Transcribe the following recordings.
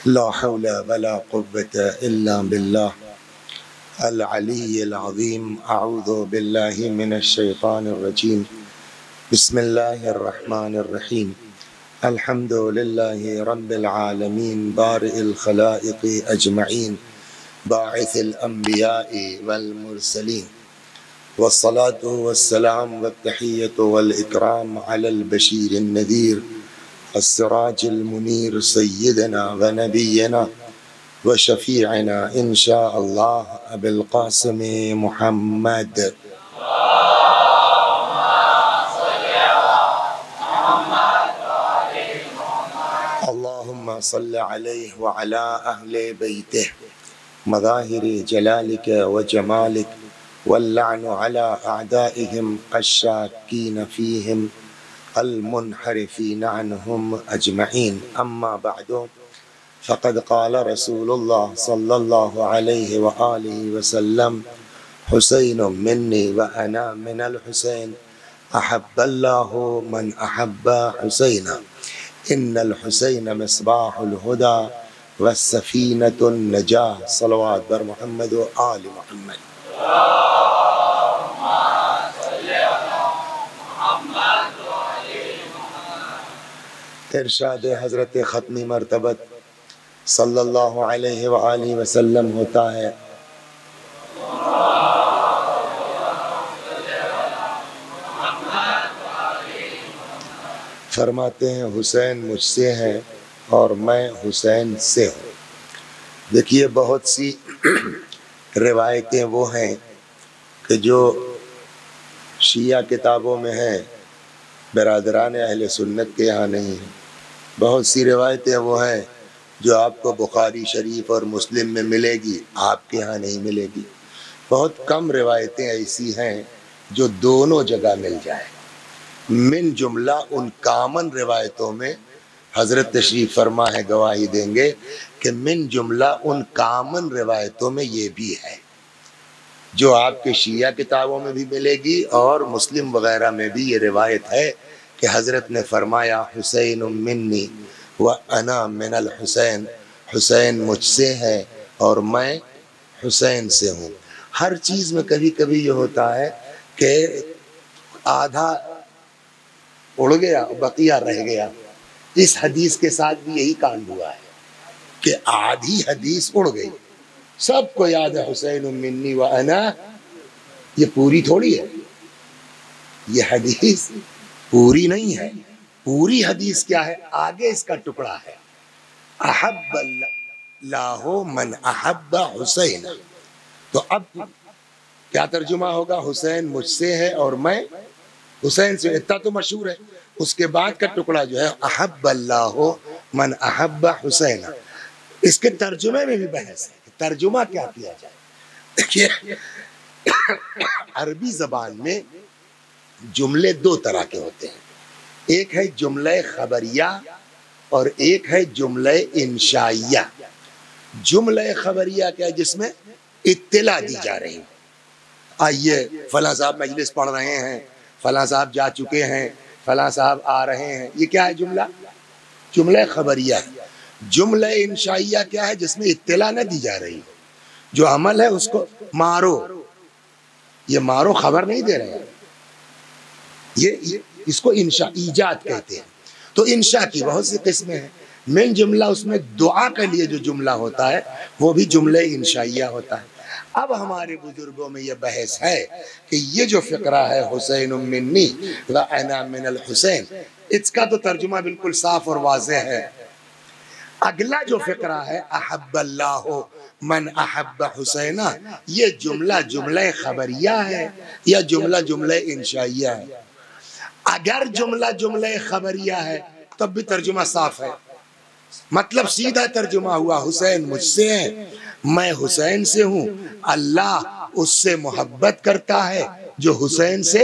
ला हौला वला कुव्वत इल्ला बिल्लाह अल अलीय्यिल अज़ीम। अऊज़ु बिल्लाहि मिनश शैतानिर रजीम। बिस्मिल्लाहिर रहमानिर रहीम। अल्हम्दुलिल्लाहि रब्बिल आलमीन बारिइल खलाइक़ि अजमईन बाइसिल अंबियाइ वल मुरसलीन वस्सलातु वस्सलाम वत्तहिय्यतु वल इकराम अलल बशीरिन नज़ीर अस्सिराजिल मुनीर सय्यिदना व नबिय्यना व शफीअना इंशा अल्लाह अबुल क़ासिम मुहम्मद। अल्लाहुम्मा सल्लि अलैहि व अला अहले बैतिह मज़ाहिर जलालिक व जमालिक वल्लअनु अला अअदाइहिम अश्शाकीन फीहिम अल-मुनहरिफीन अन्हुम अजमईन। अम्मा बअदु फ़क़द क़ाल रसूलुल्लाह सल्लल्लाहु अलैहि व आलिहि वसल्लम हुसैनुम मिन्नी व अना मिनल हुसैन अहब्बल्लाहु मन अहब्ब हुसैना इन्नल हुसैन मिस्बाहुल हुदा वस्सफ़ीनतुन नजाह। सलवात बर मुहम्मद व आलि मुहम्मद। इरशाद हज़रत ख़त्मी मरतबत सल्लल्लाहु अलैहि व आलिहि वसल्लम होता है, फरमाते हैं हुसैन मुझसे है और मैं हुसैन से हूँ। देखिए बहुत सी रिवायतें वो हैं कि जो शिया किताबों में हैं, बिरादरान अहले सुन्नत के यहाँ नहीं है। बहुत सी रिवायतें वो हैं जो आपको बुखारी शरीफ और मुस्लिम में मिलेगी, आपके यहाँ नहीं मिलेगी। बहुत कम रिवायतें ऐसी हैं जो दोनों जगह मिल जाए। मिन जुमला उन कामन रिवायतों में हज़रत तशरीफ़ फरमा है, गवाही देंगे कि मिन जुमला उन कामन रिवायतों में ये भी है जो आपके शिया किताबों में भी मिलेगी और मुस्लिम वग़ैरह में भी ये रिवायत है कि हज़रत ने फरमाया हुसैन मिन्नी व अना मिनल हुसैन, हुसैन मुझसे है और मैं हुसैन से हूँ। हर चीज़ में कभी कभी ये होता है कि आधा उड़ गया बकिया रह गया। इस हदीस के साथ भी यही कांड हुआ है कि आधी हदीस उड़ गई। सबको याद है हुसैन मिन्नी व अना, ये पूरी थोड़ी है, ये हदीस पूरी नहीं है। पूरी हदीस क्या है? आगे इसका टुकड़ा है, अहब्बल्लाहु मन अहब्ब हुसैन। तो अब क्या तर्जुमा होगा? हुसैन मुझसे है और मैं हुसैन से। इतना तो मशहूर है। उसके बाद का टुकड़ा जो है अहब्बल्लाहु मन अहब्ब हुसैन। इसके तर्जुमे में भी बहस है, तर्जुमा क्या किया जाए। देखिए अरबी जबान में जुमले दो तरह के होते हैं, एक है जुमले खबरिया और एक है जुमले इंशाइया। जुमले खबरिया क्या है? जिसमें इत्तिला दी जा रही है। आइए फला साहब मजलिस पढ़ रहे हैं, फला साहब जा चुके हैं, फला साहब आ रहे हैं। ये क्या है? जुमला, जुमले खबरिया है। जुमले इंशाइया क्या है? जिसमें इत्तिला न दी जा रही हो। जो अमल है उसको मारो, ये मारो खबर नहीं दे रहे हैं, ये इसको इंशा ईजाद कहते हैं। तो इंशा की बहुत सी किस्में हैं। मेन जुमला उसमें दुआ के लिए जो जुमला होता है वो भी जुमले इंशाइया होता है। अब हमारे बुजुर्गों में ये बहस है कि ये जो फिक्रा है हुसैन मिन्नी व अना मिनल हुसैन, इसका तो तर्जुमा बिल्कुल साफ और वाज़ेह है। अगला जो फिक्रा है अहब्बल्लाहु मन अहब्ब हुसैना, ये जुमला जुमले खबरिया है या जुमला जुमले इंशाइया है? अगर जुमला जुमले खबरिया है तब भी तर्जुमा साफ है, मतलब सीधा तर्जुमा हुआ हुसैन मुझसे है, मैं हुसैन से हूँ। अल्लाह उससे मोहब्बत करता है जो हुसैन से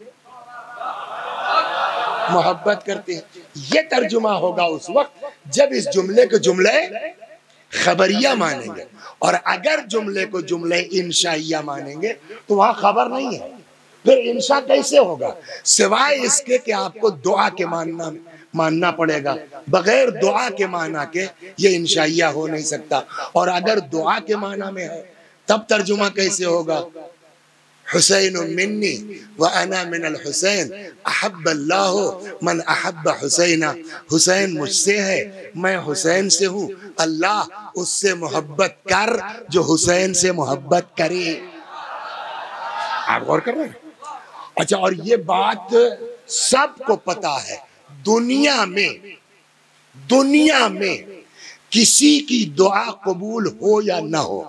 मोहब्बत करते हैं। ये तर्जुमा होगा उस वक्त जब इस जुमले को जुमले खबरिया मानेंगे। और अगर जुमले को जुमले इंशाइया मानेंगे तो वहां खबर नहीं है, फिर इंशा कैसे होगा? सिवाय इसके कि आपको दुआ के मानना पड़ेगा। बगैर दुआ के माना के ये इंशाइया हो नहीं सकता। और अगर दुआ के माना में है तब तर्जुमा कैसे होगा? हुसैन मिन्नी व अना मिनल हुसैन अहब्बल्लाहु मन अहब्ब हुसैना। हुसैन मुझसे है, मैं हुसैन से हूँ, अल्लाह उससे मोहब्बत कर जो हुसैन से मोहब्बत करे। आप गौर कर रहे हैं? अच्छा, और ये बात सबको पता है, दुनिया में किसी की दुआ कबूल हो या ना हो,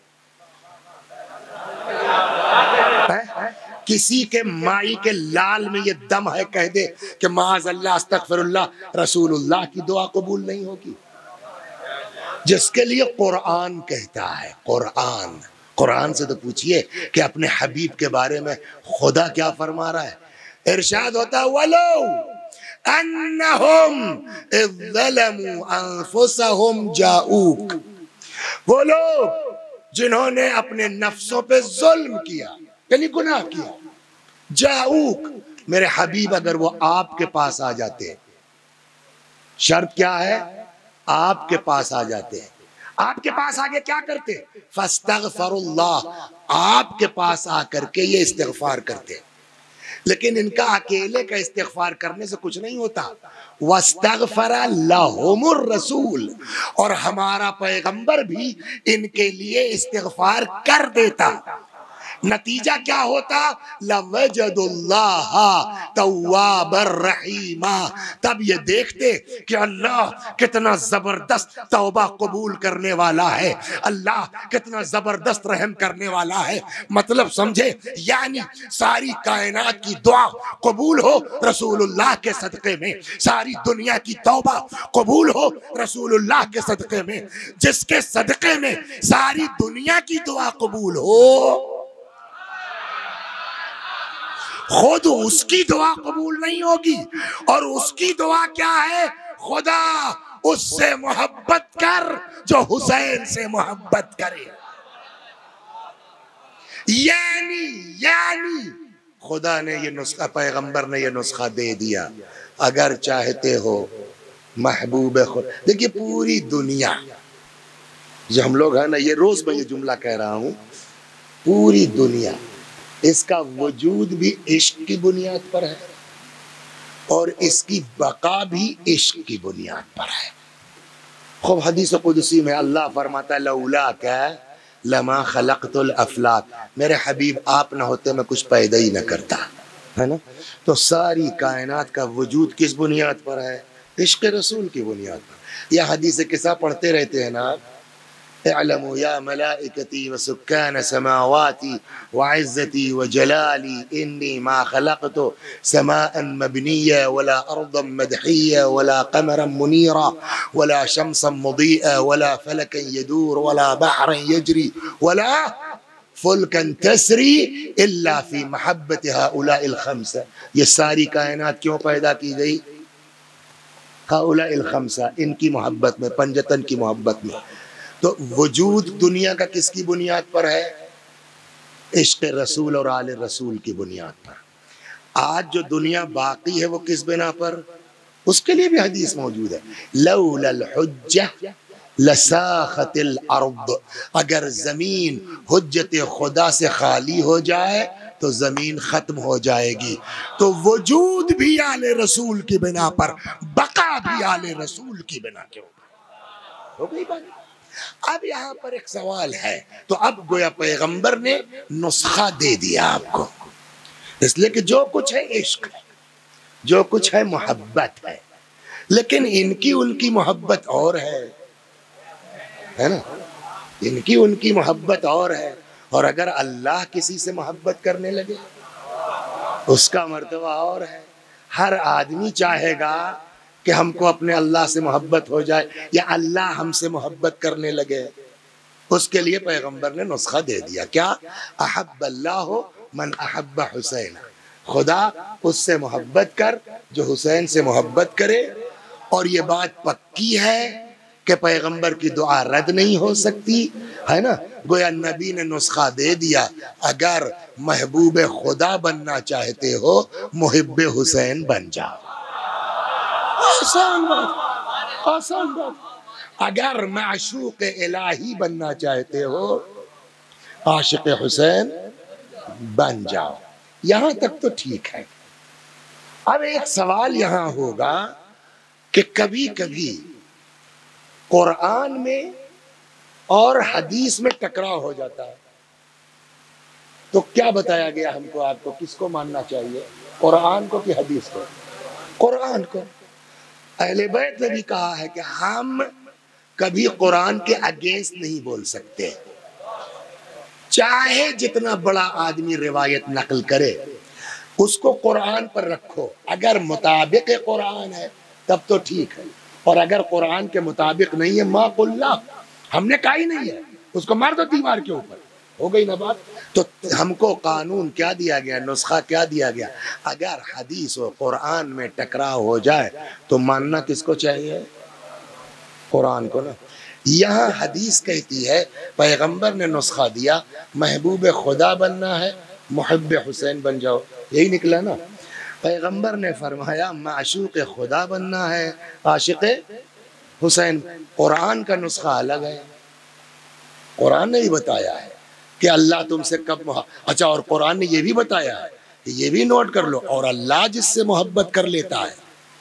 किसी के माई के लाल में ये दम है कह दे कि माज़अल्लाह अस्तगफिरुल्लाह, रसूलुल्लाह की दुआ कबूल नहीं होगी। जिसके लिए कुरान कहता है, कुरान से तो पूछिए कि अपने हबीब के बारे में खुदा क्या फरमा रहा है। इरशाद होता है वलो अन्नहुम इज़्ज़लमू अनफुसहुम जाऊक, वो लोग जिन्होंने अपने नफ्सों पे जुल्म किया यानी गुनाह किया, जाऊक मेरे हबीब अगर वो आपके पास आ जाते, शर्त क्या है? आपके पास आ जाते हैं, आपके पास आगे क्या करते? फस्तगफरुल्लाह, आपके पास आकर के ये इस्तिगफार करते। लेकिन इनका अकेले का इस्तिगफार करने से कुछ नहीं होता। वस्तगफरा लहुमुर रसूल, और हमारा पैगंबर भी इनके लिए इस्तिगफार कर देता। नतीजा क्या होता? लवजदुल्लाह तव्वाबर रहीमा, तब ये देखते कि अल्लाह कितना जबरदस्त तौबा कबूल करने वाला है, अल्लाह कितना जबरदस्त रहम करने वाला है। मतलब समझे, यानी सारी कायनात की दुआ कबूल हो रसूलुल्लाह के सदक़े में, सारी दुनिया की तौबा कबूल हो रसूलुल्लाह के सदक़े में। जिसके सदक़े में सारी दुनिया की दुआ कबूल हो, खुद उसकी दुआ कबूल नहीं होगी। और उसकी दुआ क्या है? खुदा उससे मोहब्बत कर जो हुसैन से मोहब्बत करे। यानी खुदा ने ये नुस्खा, पैगंबर ने ये नुस्खा दे दिया, अगर चाहते हो महबूब खुदा। देखिए पूरी दुनिया जो हम लोग है ना, ये रोज मैं ये जुमला कह रहा हूं, पूरी दुनिया इसका वजूद भी इश्क की बुनियाद पर है और इसकी बका भी इश्क की बुनियाद पर है। खूब हदीस कुदसी में अल्लाह फरमाता है लौला का लमा खलक़तुल अफलाक, मेरे हबीब आप ना होते मैं कुछ पैदा ही न करता, है ना। तो सारी कायनात का वजूद किस बुनियाद पर है? इश्क रसूल की बुनियाद पर। यह हदीस किस्सा पढ़ते रहते हैं ना, इअलमू या मलाइकती व सुक्कान समावाती व इज़्ज़ती व जलाली इन्नी मा खलक़तु समाअन मबनिया वला अर्दन मदहिया वला क़मरन मुनीरा वला शम्सन मुदीआ वला फलकन यदूर वला बहरन यजरी वला फुल्कन तसरी इल्ला फी महब्बति हाउलाइल खम्सा। ये सारी कायनात क्यों पैदा की गई? हाउलाइल खम्सा, इनकी मोहब्बत में, पंजतन की मोहब्बत में। तो वजूद दुनिया का किसकी बुनियाद पर है? इश्क रसूल और आले रसूल की बुनियाद पर। आज जो दुनिया बाकी है वो किस बिना पर? उसके लिए भी हदीस मौजूद है, लौलल हुज्जा लसाखतिल अर्द, अगर जमीन हुज्जत खुदा से खाली हो जाए तो जमीन खत्म हो जाएगी। तो वजूद भी आले रसूल की बिना पर, बका भी आले रसूल की बिना के ऊपर। हो गई बात। अब यहाँ पर एक सवाल है, तो अब गोया पैगंबर ने नुस्खा दे दिया आपको, इसलिए कि जो कुछ है इश्क है, जो कुछ है मोहब्बत है, लेकिन इनकी उनकी मोहब्बत और है ना, इनकी उनकी मोहब्बत और है। और अगर अल्लाह किसी से मोहब्बत करने लगे उसका मर्तबा और है। हर आदमी चाहेगा कि हमको अपने अल्लाह से मोहब्बत हो जाए या अल्लाह हमसे मोहब्बत करने लगे। उसके लिए पैगंबर ने नुस्खा दे दिया, क्या? अहब्बल्लाहु मन अहब्ब हुसैन, खुदा उससे मोहब्बत कर जो हुसैन से मोहब्बत करे। और ये बात पक्की है कि पैगंबर की दुआ रद्द नहीं हो सकती, है ना। गोया नबी ने नुस्खा दे दिया, अगर महबूब खुदा बनना चाहते हो मुहिब्बे हुसैन बन जाओ। आसान बात, आसान बात। अगर माशूक इलाही बनना चाहते हो, आशिक हुसैन बन जाओ। यहां तक तो ठीक है। अब एक सवाल यहां होगा कि कभी कभी कुरान में और हदीस में टकराव हो जाता है, तो क्या बताया गया हमको, आपको किसको मानना चाहिए, कुरान को कि हदीस को? कुरान को। अहले बैत ने भी कहा है कि हम कभी कुरान के अगेंस्ट नहीं बोल सकते, चाहे जितना बड़ा आदमी रिवायत नकल करे, उसको कुरान पर रखो। अगर मुताबिक कुरान है तब तो ठीक है, और अगर कुरान के मुताबिक नहीं है, मा कुल्ला, हमने कहा ही नहीं है, उसको मार दो दीवार के ऊपर, हो गई ना बात। तो हमको कानून क्या दिया गया, नुस्खा क्या दिया गया? अगर हदीस और कुरान में टकराव हो जाए तो मानना किसको चाहिए? कुरान को ना। यहाँ हदीस कहती है, पैगंबर ने नुस्खा दिया, महबूब खुदा बनना है, मुहब्ब हुसैन बन जाओ, यही निकला ना। पैगंबर ने फरमाया माशूक खुदा बनना है, आशिक हुसैन। कुरान का नुस्खा अलग है, कुरान ने ही बताया है कि अल्लाह तुमसे कब अच्छा, और कुरान ने यह भी बताया है, ये भी नोट कर लो, और अल्लाह जिससे मोहब्बत कर लेता है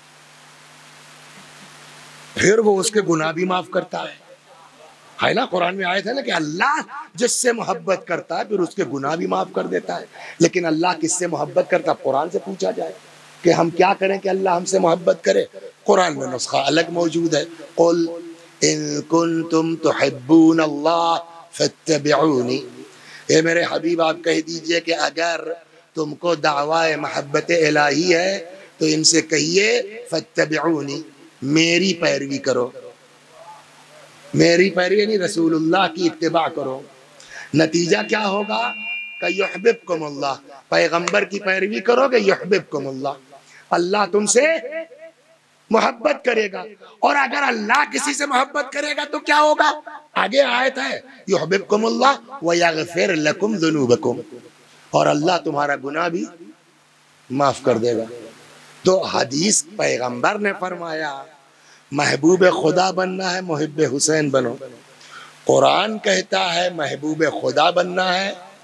फिर वो उसके गुनाह भी माफ करता है ना। कुरान में आया था ना कि अल्लाह जिससे मोहब्बत करता है फिर उसके गुनाह भी माफ कर देता है। लेकिन अल्लाह किससे मोहब्बत करता, कुरान से पूछा जाए कि हम क्या करें कि अल्लाह हमसे मोहब्बत करे, कुरान में नुस्खा अलग मौजूद है। कुल इन कुंतुम तुहिब्बून अल्लाह फत्तबिऊनी, ये मेरे हबीब आप कह दीजिए कि अगर तुमको दावाए मोहब्बत इलाही है तो इनसे कहिए फत्तबिऊनी, मेरी पैरवी करो। मेरी पैरवी यानी रसूलुल्लाह की इत्तिबा करो। नतीजा क्या होगा कि युहिब्बुकुमुल्लाह, पैगंबर की पैरवी करोगे युहिब्बुकुमुल्लाह, अल्लाह तुमसे मोहब्बत करेगा। और अगर अल्लाह किसी से मोहब्बत करेगा तो क्या होगा? आगे आयत है युहिब्बुकुमुल्लाह व यगफिर लकुम ज़ुनूबकुम, और अल्लाह तुम्हारा गुनाह भी माफ कर देगा। तो हदीस पैगंबर ने फरमाया महबूब खुदा बनना है, मुहिब्ब हुसैन बनो। कुरान कहता है महबूब खुदा बनना है,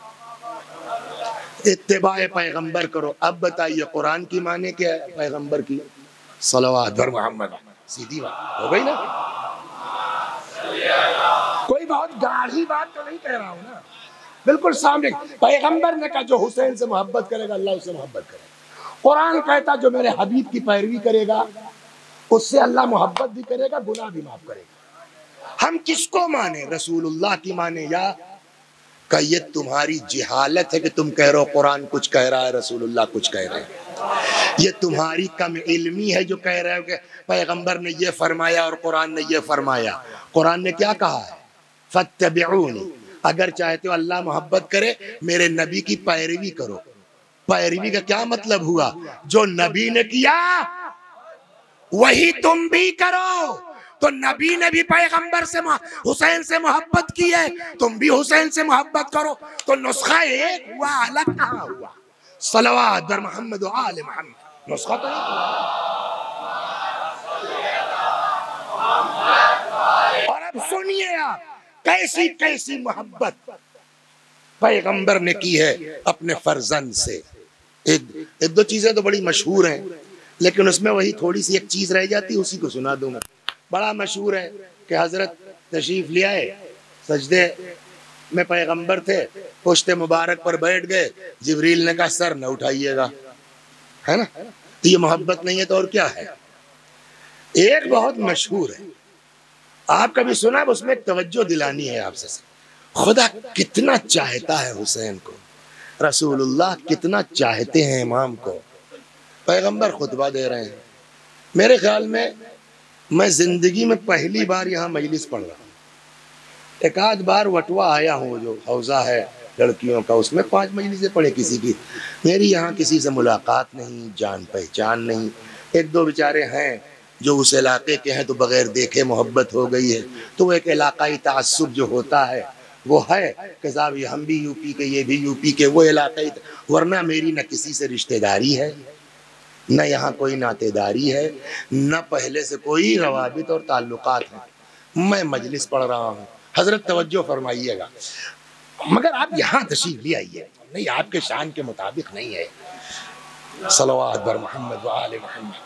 इत्तिबाए पैगंबर करो। अब बताइए कुरान की माने क्या है, पैगंबर की सलवात बर मोहम्मद, सीधी बात हो गई ना। कोई बहुत गाढ़ी बात तो नहीं कह रहा हूं ना, बिल्कुल सामने। पैगंबर ने कहा जो हुसैन से मोहब्बत करेगा अल्लाह उससे मोहब्बत करेगा। कुरान कहता जो मेरे हबीब की पैरवी करेगा उससे अल्लाह मोहब्बत भी करेगा, गुनाह भी माफ करेगा। हम किसको माने, रसूलुल्लाह की माने या का? ये तुम्हारी जिहालत है कि तुम कह रहे हो कुरान कुछ कह रहा है, रसूलुल्लाह कुछ कह रहे हैं। ये तुम्हारी कम इल्मी है जो कह रहे हो कि पैगंबर ने ये फरमाया और कुरान ने ये फरमाया। कुरान ने क्या कहा है? फत्तबिऊनी, अगर चाहते हो अल्लाह मोहब्बत करे मेरे नबी की पैरवी करो। पैरवी का क्या मतलब हुआ? जो नबी ने किया वही तुम भी करो। तो नबी ने भी पैगंबर से हुसैन से मोहब्बत की है, तुम भी हुसैन से मोहब्बत करो। तो नुस्खा एक हुआ, अलग कहाँ हुआ? सलवात बर मोहम्मद व आले मोहम्मद, नुस्खा तो नहीं। और अब सुनिए आप कैसी कैसी मोहब्बत पैगंबर ने की है अपने फर्जंद से। एक दो चीजें तो बड़ी मशहूर हैं, लेकिन उसमें वही थोड़ी सी एक चीज रह जाती है, उसी को सुना दूंगा। बड़ा मशहूर है कि हजरत तशरीफ ले आए, सजदे में पैगंबर थे, पुश्ते मुबारक पर बैठ गए, जिब्रील ने कहा सर न उठाइएगा, है ना। तो ये मोहब्बत नहीं है तो और क्या है? एक बहुत मशहूर है, आप कभी सुना? उसमें तवज्जो दिलानी है आपसे। खुदा कितना चाहता है हुसैन को, रसूलुल्लाह कितना चाहते हैं इमाम को। पैगंबर खुतबा दे रहे हैं, मेरे ख्याल में मैं जिंदगी में पहली बार यहाँ मजलिस पढ़ रहा हूँ। एक आध बार वटवा आया हूँ, जो हौजा है लड़कियों का, उसमें 5 मजलिसें पढ़े किसी की। मेरी यहाँ किसी से मुलाकात नहीं, जान पहचान नहीं। एक दो बेचारे हैं जो उस इलाके के हैं तो बगैर देखे मोहब्बत हो गई है, तो वो एक इलाकाई तासुब जो होता है वो है कि साहब हम भी यूपी के, ये भी यूपी के, वो इलाकाई। वरना मेरी न किसी से रिश्तेदारी है न यहाँ कोई नातेदारी है, न पहले से कोई रवाबित और ताल्लुकात हैं। मैं मजलिस पढ़ रहा हूँ, हजरत तवज्जो फरमाइएगा, मगर आप यहाँ तशरीफ ले आइए, नहीं आपके शान के मुताबिक नहीं है। सलवात बर मोहम्मद व आले मोहम्मद।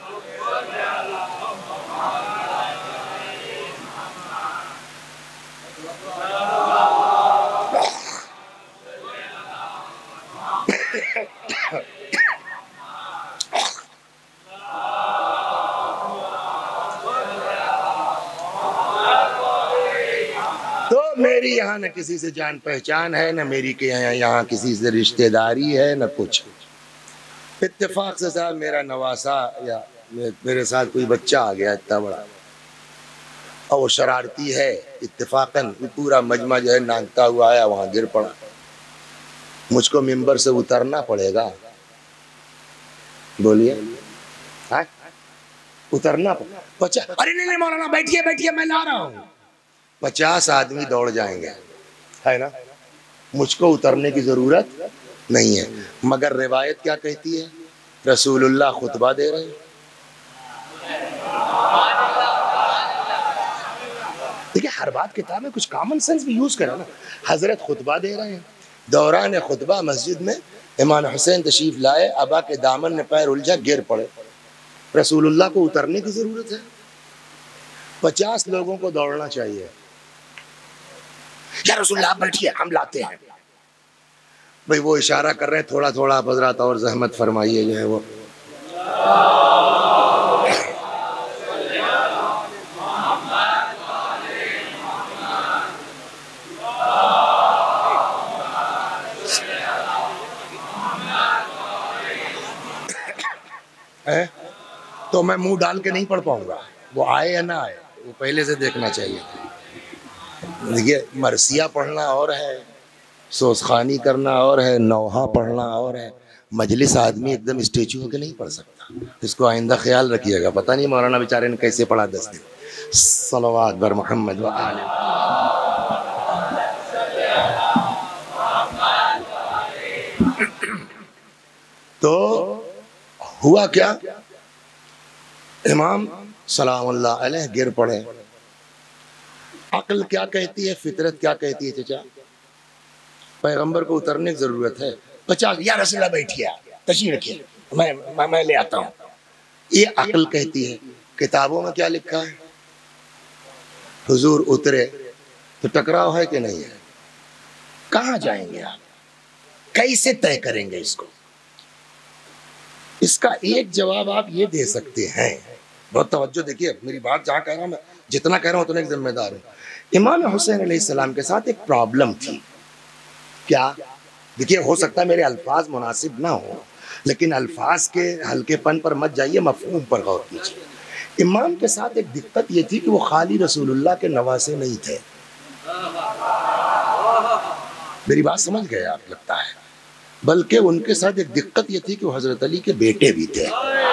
तो मेरी यहाँ न किसी से जान पहचान है, न मेरी के यहाँ किसी से रिश्तेदारी है, न कुछ। इत्तेफाक से साहब मेरा नवासा या मेरे साथ कोई बच्चा आ गया इतना बड़ा और वो शरारती है, इत्तेफाकन पूरा मजमा जो है नांगता हुआ आया, वहां गिर पड़ा। मुझको मिंबर से उतरना पड़ेगा, बोलिए उतरना पड़ेगा। अरे नहीं मौलाना बैठिए बैठिए मैं ला रहा हूँ। 50 आदमी दौड़ जाएंगे, है ना, मुझको उतरने की जरूरत नहीं है। मगर रिवायत क्या कहती है, रसूलुल्लाह खुतबा दे रहे हैं। देखिए हर बात किताब में कुछ कॉमन सेंस भी यूज करें ना। हजरत खुतबा दे रहे हैं, दौरान खुतबा मस्जिद में इमाम हुसैन तशरीफ लाए, अबा के दामन में पैर उलझा, गिर पड़े। रसूलुल्लाह को उतरने की जरूरत है? 50 लोगों को दौड़ना चाहिए, या रसूलुल्लाह बैठिए हम लाते हैं। भाई वो इशारा कर रहे हैं, थोड़ा थोड़ा आप हजरत और जहमत फरमाइए, जो है वो है। तो मैं मुंह डाल के नहीं पढ़ पाऊंगा, वो आए या ना आए वो पहले से देखना चाहिए। देखिए मरसिया पढ़ना और है, सोसखानी करना और है, नौहा पढ़ना और है। मजलिस आदमी एकदम स्टेचू होकर नहीं पढ़ सकता, इसको आइंदा ख्याल रखिएगा। पता नहीं मौलाना बेचारे ने कैसे पढ़ा 10 दिन। सलवात बर मोहम्मद व आले। तो हुआ क्या, इमाम सलामुल्लाह अलैह गिर पड़े। अक्ल क्या कहती है, फितरत क्या कहती है चचा, पैगंबर को उतरने की जरूरत है। 50 या रसूलुल्लाह बैठिए तशरीफ रखिए, मैं ले आता हूँ, ये अक्ल कहती है। किताबों में क्या लिखा है, हुजूर उतरे तो टकराव है कि नहीं है? कहाँ जाएंगे आप, कैसे तय करेंगे इसको? इसका एक जवाब आप ये दे सकते हैं, बहुत तवज्जो देखिए मेरी बात, जहाँ कह रहा हूँ मैं, जितना कह रहा हूँ उतने की जिम्मेदार हूँ। इमाम हुसैन अलैहिस्सलाम के साथ एक प्रॉब्लम थी। क्या? देखिए हो सकता है मेरे अल्फाज मुनासिब ना हो, लेकिन अल्फाज के हल्केपन पर मत जाइए, मफहूम पर गौर कीजिए। इमाम के साथ एक दिक्कत ये थी कि वो खाली रसूलुल्लाह के नवासे नहीं थे। मेरी बात समझ गए आप लगता है, बल्कि उनके साथ एक दिक्कत ये थी कि वो हजरत अली के बेटे भी थे।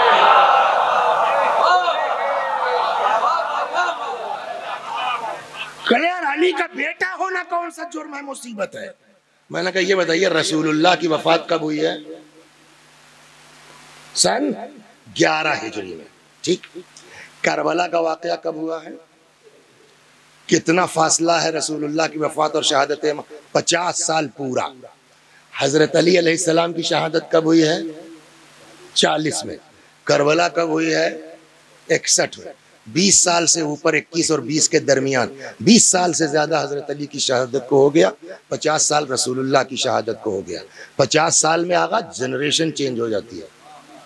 यार अली का बेटा होना कौन सा जुर्म है, मुसीबत है? मैंने कहा ये बताइए रसूलुल्लाह की वफात कब हुई है? सन 11 हिजरी में, ठीक। करबला का वाकया कब हुआ है? कितना फासला है रसूलुल्लाह की वफात और शहादत? 50 साल पूरा। हजरत अली अलैहिस्सलाम की शहादत कब हुई है? 40 में। करबला कब हुई है? 61 में। 20 साल से ऊपर, 21 और 20 के दरमियान 20 साल से ज्यादा हजरत अली की शहादत को हो गया। 50 साल रसूलुल्लाह की शहादत को हो गया। 50 साल में आगा जनरेशन चेंज हो जाती है।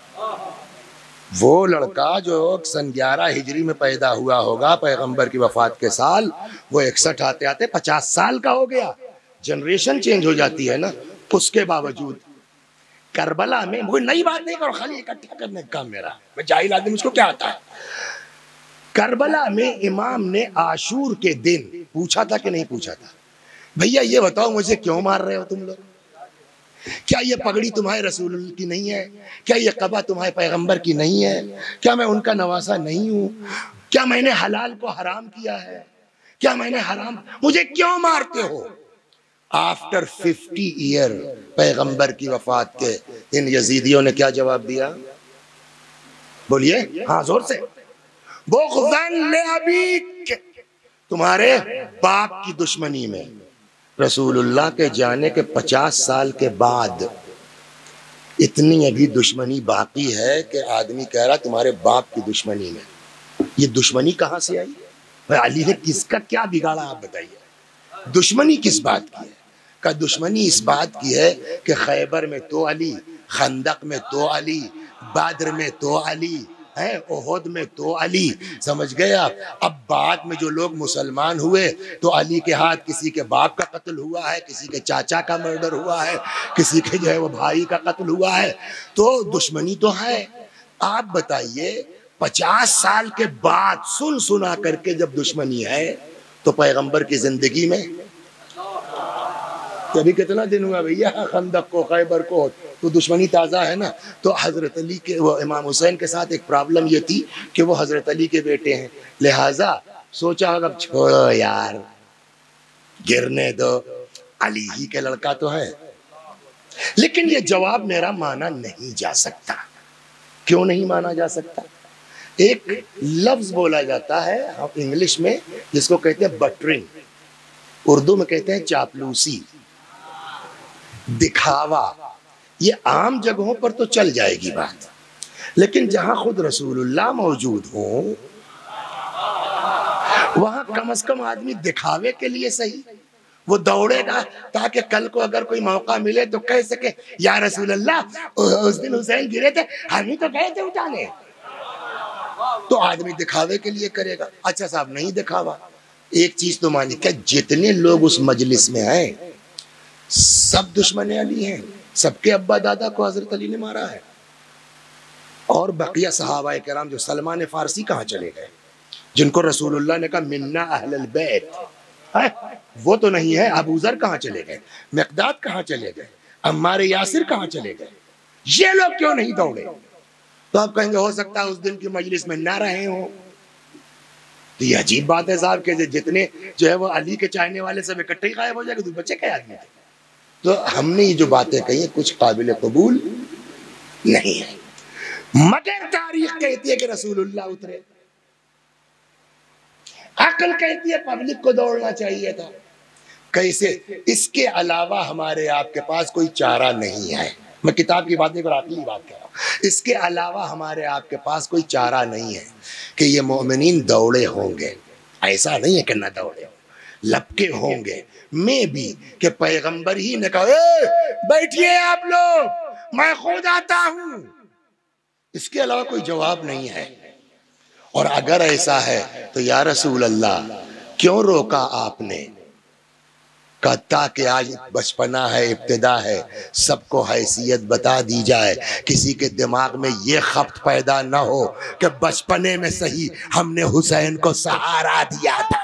वो लड़का जो सन 11 हिजरी में पैदा हुआ होगा पैगंबर की वफात के साल, वो 61 आते आते 50 साल का हो गया। जनरेशन चेंज हो जाती है ना। उसके बावजूद करबला में, कोई नई बात नहीं करो, खाली इकट्ठा करने का काम मेरा, मैं जाहिल आदमी, मुझको क्या आता है। करबला में इमाम ने आशूर के दिन पूछा था कि नहीं पूछा था, भैया ये बताओ मुझे क्यों मार रहे हो तुम लोग? क्या ये पगड़ी तुम्हारे रसूल की नहीं है? क्या ये कबा तुम्हारे पैगंबर की नहीं है? क्या मैं उनका नवासा नहीं हूं? क्या मैंने हलाल को हराम किया है? क्या मैंने हराम, मुझे क्यों मारते हो? आफ्टर 50 ईयर पैगंबर की वफात के इन यजीदियों ने क्या जवाब दिया? बोलिए हाँ जोर से। बुग़्ज़न लिअबीक, तुम्हारे बाप की दुश्मनी में। रसूलुल्लाह के जाने के 50 साल के बाद इतनी अभी दुश्मनी बाकी है कि आदमी कह रहा तुम्हारे बाप की दुश्मनी में। ये दुश्मनी कहां से आई? भाई अली ने किसका क्या बिगाड़ा आप बताइए? दुश्मनी किस बात की है? का दुश्मनी इस बात की है कि खैबर में तो अली, खंदक में तो अली, बद्र में तो अली है, ओहद में तो अली। समझ गए आप? अब बाद में जो लोग मुसलमान हुए तो अली के हाथ किसी के बाप का कत्ल हुआ है, किसी के चाचा का मर्डर हुआ है, किसी के जो है वो भाई का कत्ल हुआ है। तो दुश्मनी तो है। आप बताइए 50 साल के बाद सुन सुना करके जब दुश्मनी है तो पैगंबर की जिंदगी में अभी कितना दिन हुआ भैया खंदक को, खैबर को, तो दुश्मनी ताज़ा है ना। तो हज़रत अली के, वो इमाम हुसैन के साथ एक प्रॉब्लम ये थी कि वो हज़रत अली के बेटे हैं, लिहाजा सोचा अब छोड़ो यार, गिरने दो, अली ही के लड़का तो है। लेकिन ये जवाब मेरा माना नहीं जा सकता। क्यों नहीं माना जा सकता? एक लफ्ज बोला जाता है इंग्लिश में जिसको कहते हैं बटरिंग, उर्दू में कहते हैं चापलूसी, दिखावा। ये आम जगहों पर तो चल जाएगी बात, लेकिन जहां खुद रसूलुल्लाह मौजूद हो वहां कम से कम आदमी दिखावे के लिए सही वो दौड़ेगा, ताकि कल को अगर कोई मौका मिले तो कह सके या रसूलुल्लाह उस दिन हुसैन गिरे थे, हम ही तो गए थे उठाने। तो आदमी दिखावे के लिए करेगा। अच्छा साहब नहीं दिखावा, एक चीज तो मानी, क्या जितने लोग उस मजलिस में आए सब दुश्मन अली हैं? सबके अब्बा दादा को हजरत अली ने मारा है। और बकिया सहाबाए किराम, जो सलमान फारसी कहाँ चले गए, जिनको रसूलुल्लाह ने कहा मिन्ना अहलल बैत, वो तो नहीं है। अबू ज़र कहाँ चले गए? मिक़दाद कहाँ चले गए? अम्मार यासिर कहाँ चले गए? ये लोग क्यों नहीं दौड़े? तो आप कहेंगे हो सकता है उस दिन की मजलिस में ना रहे हो। तो ये अजीब बात है साहब कि जितने जो है वो अली के चाहने वाले सब इकट्ठे ही गायब हो जाएंगे, तो बच्चे क्या आदमी थे? तो हमने ये जो बातें कही है कुछ काबिल कबूल नहीं है, मगर तारीख कहती है कि रसूलुल्लाह उतरे, अकल कहती है पब्लिक को दौड़ना चाहिए था। कैसे? इसके अलावा हमारे आपके पास कोई चारा नहीं है। मैं किताब की बातें और आखिरी बात कह रहा हूं, इसके अलावा हमारे आपके पास कोई चारा नहीं है कि ये मोमिनीन दौड़े होंगे। ऐसा नहीं है कि न दौड़े, लपके होंगे में भी कि पैगंबर ही ने कहा बैठिए आप लोग, मैं खुद आता हूं। इसके अलावा कोई जवाब नहीं है। और अगर ऐसा है तो या रसूल अल्लाह क्यों रोका आपने? कहता कि आज बचपना है, इब्तिदा है, सबको हैसियत बता दी जाए, किसी के दिमाग में ये खप्त पैदा ना हो कि बचपने में सही हमने हुसैन को सहारा दिया था।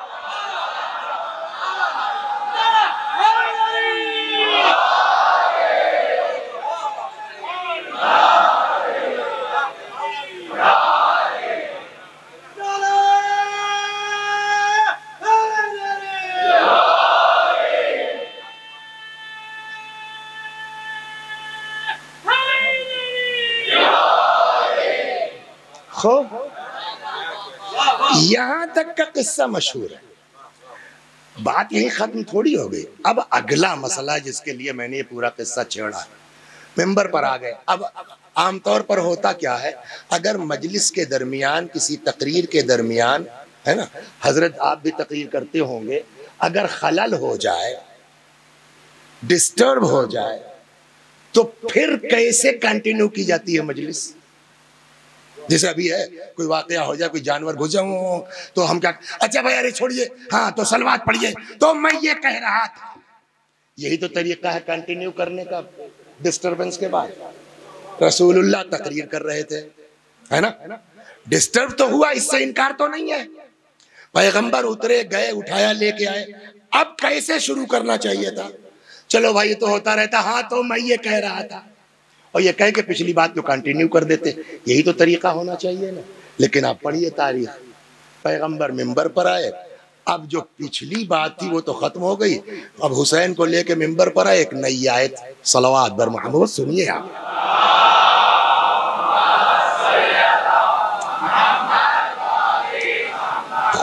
यहां तक का किस्सा मशहूर है, बात यही खत्म थोड़ी हो गई। अब अगला मसला जिसके लिए मैंने ये पूरा किस्सा छेड़ा, मेंबर पर आ गए। अब आमतौर पर होता क्या है, अगर मजलिस के दरमियान, किसी तकरीर के दरमियान, है ना, हजरत आप भी तकरीर करते होंगे, अगर खलल हो जाए, डिस्टर्ब हो जाए, तो फिर कैसे कंटिन्यू की जाती है मजलिस? जैसे अभी है कोई वाकया हो जाए, कोई जानवर घुस जाऊं तो हम क्या, अच्छा भाई अरे छोड़िए, हाँ तो सलवात पढ़िए, तो मैं ये कह रहा था। यही तो तरीका है कंटिन्यू करने का डिस्टरबेंस के बाद। रसूलुल्लाह तकरीर कर रहे थे, है ना, डिस्टर्ब तो हुआ, इससे इनकार तो नहीं है। पैगंबर उतरे, गए, उठाया, लेके आए। अब कैसे शुरू करना चाहिए था? चलो भाई ये तो होता रहता, हाँ तो मैं ये कह रहा था, और ये कह के पिछली बात को कंटिन्यू कर देते। यही तो तरीका होना चाहिए ना। लेकिन आप पढ़िए तारीख, पैगंबर मिंबर पर आए, अब जो पिछली बात थी वो तो खत्म हो गई, अब हुसैन को लेके मिंबर पर आए, एक नई आयत सलवात बर मोहम्मद, सुनिए आप।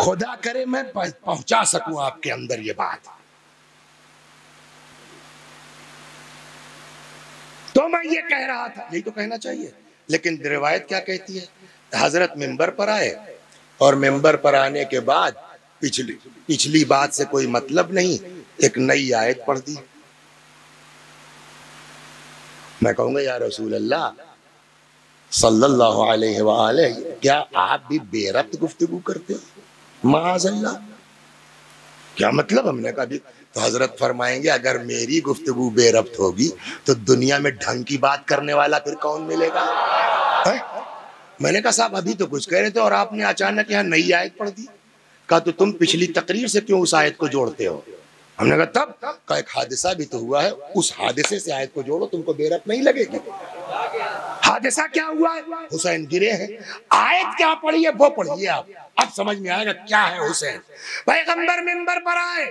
खुदा करे मैं पहुंचा सकूं आपके अंदर ये बात, तो मैं ये कह रहा था, यही तो कहना चाहिए। लेकिन रिवायत क्या कहती है, हजरत मिंबर पर आए और मिंबर पर आने के बाद पिछली बात से कोई मतलब नहीं, एक नई आयत पढ़ दी। मैं कहूंगा या रसूल अल्लाह सल्लल्लाहु अलैहि वसल्लम, क्या आप भी बेरब्त गुफ्तगू करते हो? माअज़ल्लाह, क्या मतलब? हमने कहा भी, तो हजरत फरमाएंगे अगर मेरी गुफ्तगू बेरब्त होगी तो दुनिया में ढंग की बात करने वाला फिर कौन मिलेगा? है? मैंने कहा साहब अभी तो कुछ कह रहे थे और आपने अचानक यहाँ नई आयत पढ़ दी। कहा तो तुम पिछली तकरीर से क्यों उस आयत को जोड़ते हो? हमने कहा तब का एक हादसा भी तो हुआ है, उस हादसे से आयत को जोड़ो, तुमको बेरब्त नहीं लगेगी। हादसा क्या हुआ है? हुसैन गिरे हैं। आयत क्या पढ़ी है वो पढ़िए आप, अब समझ में आएगा क्या है हुसैन। पैगंबर मिंबर पर आए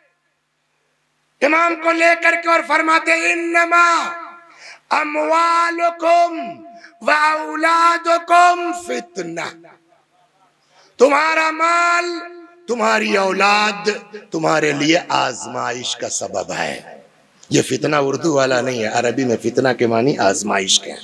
इमाम को लेकर के और फरमाते इन्नमा अमवालुकुम व औलादुकुम फितना, तुम्हारा माल तुम्हारी औलाद तुम्हारे लिए आजमाइश का सबब है। ये फितना उर्दू वाला नहीं है, अरबी में फितना के मानी आजमाइश के।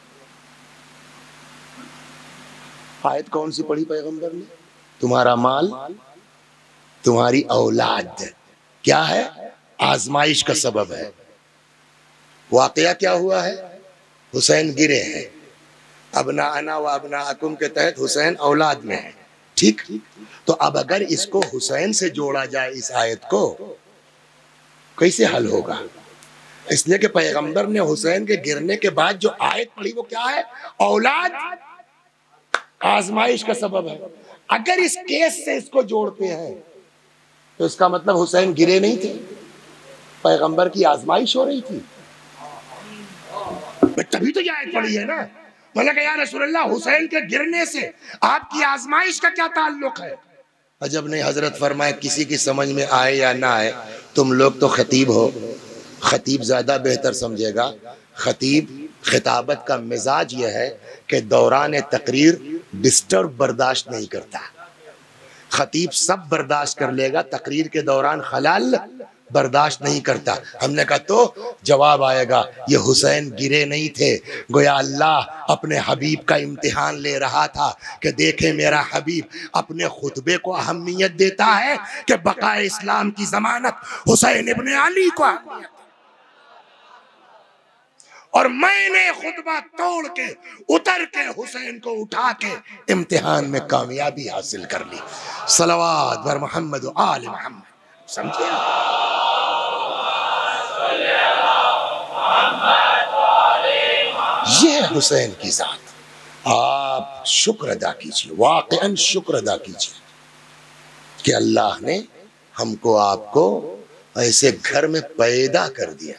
आयत कौन सी पढ़ी पैगंबर ने? तुम्हारा माल तुम्हारी औलाद क्या है? आजमाइश का सबब है। वाकया क्या हुआ है? हुसैन गिरे हैं, अबना अना व अबना अकुम के तहत हुसैन औलाद में है, ठीक। तो अब अगर इसको हुसैन से जोड़ा जाए इस आयत को, कैसे हल होगा? इसलिए कि पैगंबर ने हुसैन के गिरने के बाद जो आयत पढ़ी वो क्या है? औलाद आजमाइश का सबब है। अगर इस केस से इसको जोड़ते हैं तो इसका मतलब हुसैन गिरे नहीं थे, पैगंबर की आजमाइश हो रही थी। तभी तो ये आयत पढ़ी है ना। मतलब या रसूलल्लाह हुसैन के गिरने से आपकी आजमाइश का क्या ताल्लुक है? अजब नहीं, हजरत फरमाए किसी की समझ में आए या ना आए, तुम लोग तो खतीब हो, खतीब ज्यादा बेहतर समझेगा। खतीब खिताबत का मिजाज यह है कि दौरान तकरीर डिस्टर्ब बर्दाश्त नहीं करता। खतीब सब बर्दाश्त कर लेगा, तकरीर के दौरान खलाल बर्दाश्त नहीं करता। हमने कहा तो जवाब आएगा ये हुसैन गिरे नहीं थे, गोया अल्लाह अपने हबीब का इम्तिहान ले रहा था कि देखे मेरा हबीब अपने खुतबे को अहमियत देता है कि बकाए इस्लाम की जमानत हुसैन इब्ने अली को अहमियत, और मैंने खुतबा तोड़ के उतर के हुसैन को उठा के इम्तिहान में कामयाबी हासिल कर ली। सलवात बर मोहम्मद व आल मोहम्मद, समझे? ये हुसैन की जात। आप शुक्र अदा कीजिए, वाकईन शुक्र अदा कीजिए कि अल्लाह ने हमको आपको ऐसे घर में पैदा कर दिया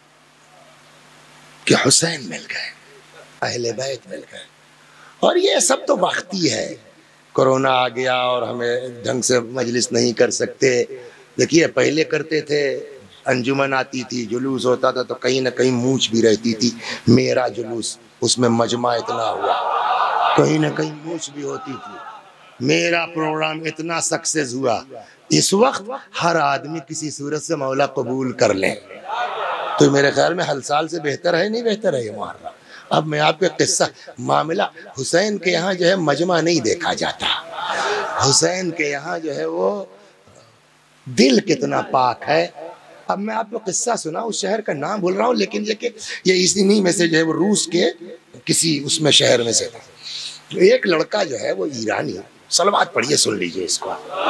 कि हुसैन मिल गए, अहले बैत मिल गए। और ये सब तो वक्ती है, कोरोना आ गया और हमें ढंग से मजलिस नहीं कर सकते। देखिए पहले करते थे, अंजुमन आती थी, जुलूस होता था तो कहीं ना कहीं मूंछ भी रहती थी। मेरा जुलूस उसमें मजमा इतना हुआ, कहीं ना कहीं मूंछ भी होती थी। मेरा प्रोग्राम इतना सक्सेस हुआ। इस वक्त हर आदमी किसी सूरत से मौला कबूल कर ले, तो मेरे ख्याल में हर साल से बेहतर है, नहीं बेहतर है ये मुहर्रम। अब मैं आपके किस्सा मामला, हुसैन के यहाँ जो है मजमा नहीं देखा जाता, हुसैन के यहाँ जो है वो दिल कितना पाक है। अब मैं आपको किस्सा सुना, उस शहर का नाम भूल रहा हूँ, लेकिन ये इसी में से जो है वो रूस के किसी उसमें शहर में से था। तो एक लड़का जो है वो ईरानी, सलवात पढ़िए, सुन लीजिए इसको।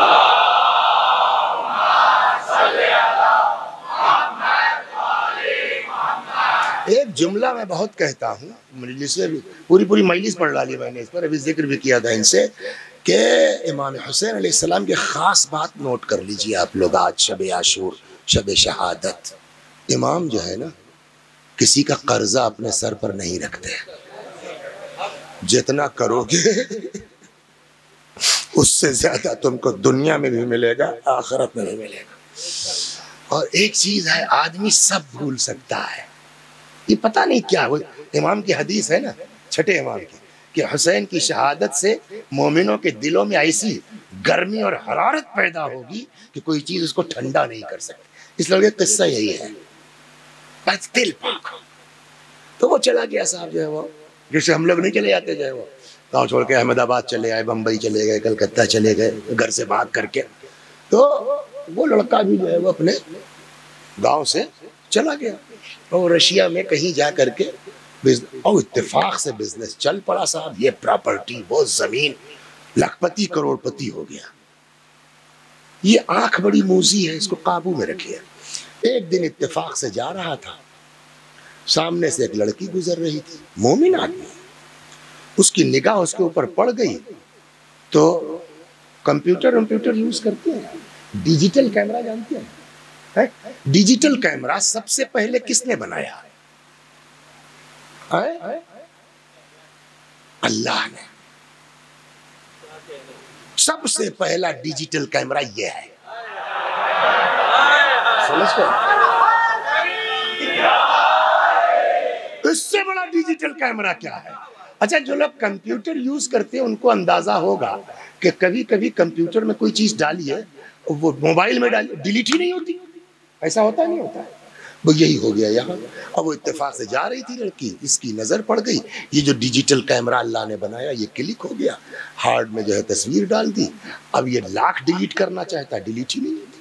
एक जुमला मैं बहुत कहता हूँ, मजलिस से भी पूरी मजलिस पढ़ डाली मैंने इस पर, अभी जिक्र भी किया था इनसे कि इमाम हुसैन अलैहिस्सलाम की खास बात नोट कर लीजिए आप लोग। आज शब आशूर, शब शहादत, इमाम जो है ना किसी का कर्जा अपने सर पर नहीं रखते, जितना करोगे उससे ज्यादा तुमको दुनिया में भी मिलेगा, आखिरत में भी मिलेगा। और एक चीज है, आदमी सब भूल सकता है, ये पता नहीं क्या वो इमाम की हदीस है ना, छठे इमाम की, कि हुसैन की शहादत से मोमिनों के दिलों में ऐसी गर्मी और हरारत पैदा होगी कि कोई चीज उसको ठंडा नहीं कर सकती। इसलिए किस्सा यही है, बस दिल पाक हो। तो वो चला गया साहब जो है वो, जैसे हम लोग नहीं चले जाते जो है वो गाँव छोड़ के अहमदाबाद चले आए, बम्बई चले गए, कलकत्ता चले गए घर से भाग करके। तो वो लड़का भी जो है वो अपने गांव से चला गया और रशिया में कहीं जा करके और इत्तेफाक से बिजनेस चल पड़ा साहब। ये प्रॉपर्टी, वो जमीन, लखपति करोड़पति हो गया। ये आंख बड़ी मूजी है, इसको काबू में रखिए। एक दिन इत्तेफाक से जा रहा था, सामने से एक लड़की गुजर रही थी, मोमिन आदमी। उसकी निगाह उसके ऊपर पड़ गई तो कंप्यूटर यूज करते हैं, डिजिटल कैमरा जानते हैं है? डिजिटल कैमरा सबसे पहले किसने बनाया है? अल्लाह ने। सबसे पहला डिजिटल कैमरा ये है, समझ गए? इससे बड़ा डिजिटल कैमरा क्या है? अच्छा, जो लोग कंप्यूटर यूज करते हैं उनको अंदाजा होगा कि कभी कभी कंप्यूटर में कोई चीज डाली है, वो मोबाइल में डाली, डिलीट ही नहीं होती। ऐसा होता नहीं होता है? वो यही हो गया यहाँ। अब वो इत्तेफाक से जा रही थी लड़की, इसकी नजर पड़ गई, ये जो डिजिटल कैमरा अल्लाह ने बनाया ये क्लिक हो गया, हार्ड में जो है तस्वीर डाल दी। अब ये लाख डिलीट करना चाहता है, डिलीट ही नहीं होती।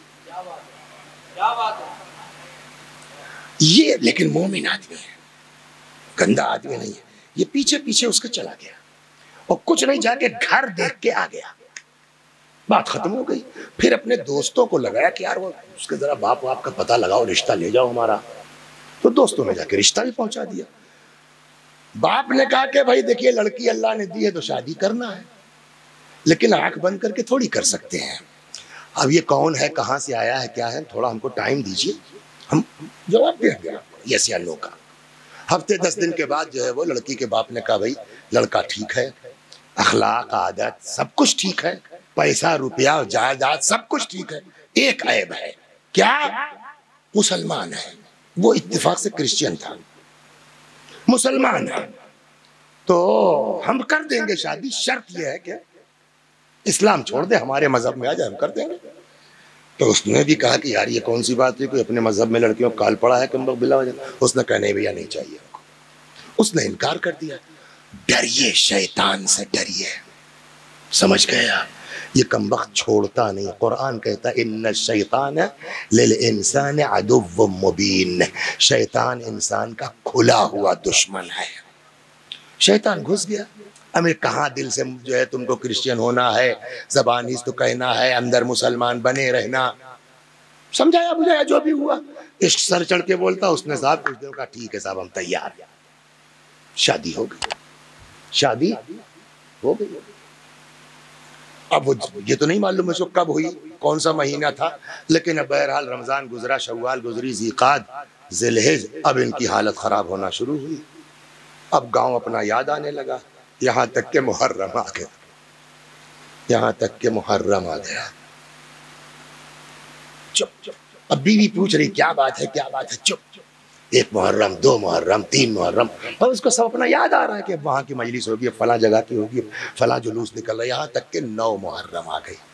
ये लेकिन मोमिन आदमी है, गंदा आदमी नहीं है। ये पीछे पीछे उसका चला गया और कुछ नहीं, जाके घर देख के आ गया। बात खत्म हो गई। फिर अपने दोस्तों को लगाया कि यार वो उसके जरा बाप का पता लगाओ, रिश्ता ले जाओ हमारा। तो दोस्तों ने जाके रिश्ता भी पहुंचा दिया। बाप ने कहा कि भाई देखिए, लड़की अल्लाह ने दी है तो शादी करना है, लेकिन आंख बंद करके थोड़ी कर सकते हैं। अब ये कौन है, कहाँ से आया है, क्या है, थोड़ा हमको टाइम दीजिए, हम जवाब देंगे आपको यस या नो का। हफ्ते 10 दिन के बाद जो है वो लड़की के बाप ने कहा भाई लड़का ठीक है, अखलाक आदत सब कुछ ठीक है, पैसा रुपया जायदाद सब कुछ ठीक है, एक ऐब है। क्या? मुसलमान है। वो इत्तेफाक से क्रिश्चियन था, मुसलमान है, तो हम कर देंगे शादी, शर्त यह है कि इस्लाम छोड़ दे, हमारे मजहब में आ जाए, हम कर देंगे। तो उसने भी कहा कि यार ये कौन सी बात है, कोई अपने मजहब में लड़कियों को काल पड़ा है कि हम लोग बिला हो जाए। उसने कहा नहीं भैया नहीं चाहिए हमको। उसने इनकार कर दिया। डरिए, शैतान से डरिए, समझ गए आप? ये कमबख्त छोड़ता नहीं। कुरान कहता है इन्ना शैतान लिल इंसान अदुव्वुम मुबीन, शैतान इंसान का खुला हुआ दुश्मन है। शैतान घुस गया। हमें कहाँ दिल से जो है तुमको क्रिश्चियन होना है, ज़बानी तो कहना है, अंदर मुसलमान बने रहना। समझाया बुझाया जो भी हुआ, इश्क सर चढ़ के बोलता। उसने साहब कुछ दिनों का ठीक है साहब हम तैयार हैं। शादी हो गई, शादी हो गई। अब वो ये तो नहीं मालूम है कब हुई, कौन सा महीना था, लेकिन अब बहरहाल रमजान गुजरा, शव्वाल गुजरी, ज़िक़ाद, ज़िलहिज, अब इनकी हालत खराब होना शुरू हुई। अब गांव अपना याद आने लगा, यहाँ तक के मुहर्रम आ गया, यहाँ तक के मुहर्रम आ गया। चुप चुप। अब बीवी पूछ रही क्या बात है, क्या बात है? चुप। 1 मुहर्रम, 2 मुहर्रम, 3 मुहर्रम, और उसको सब अपना याद आ रहा है कि वहां की मजलिस होगी, फला जगह की होगी, फला जुलूस निकल रहा है। यहाँ तक के 9 मुहर्रम आ गई।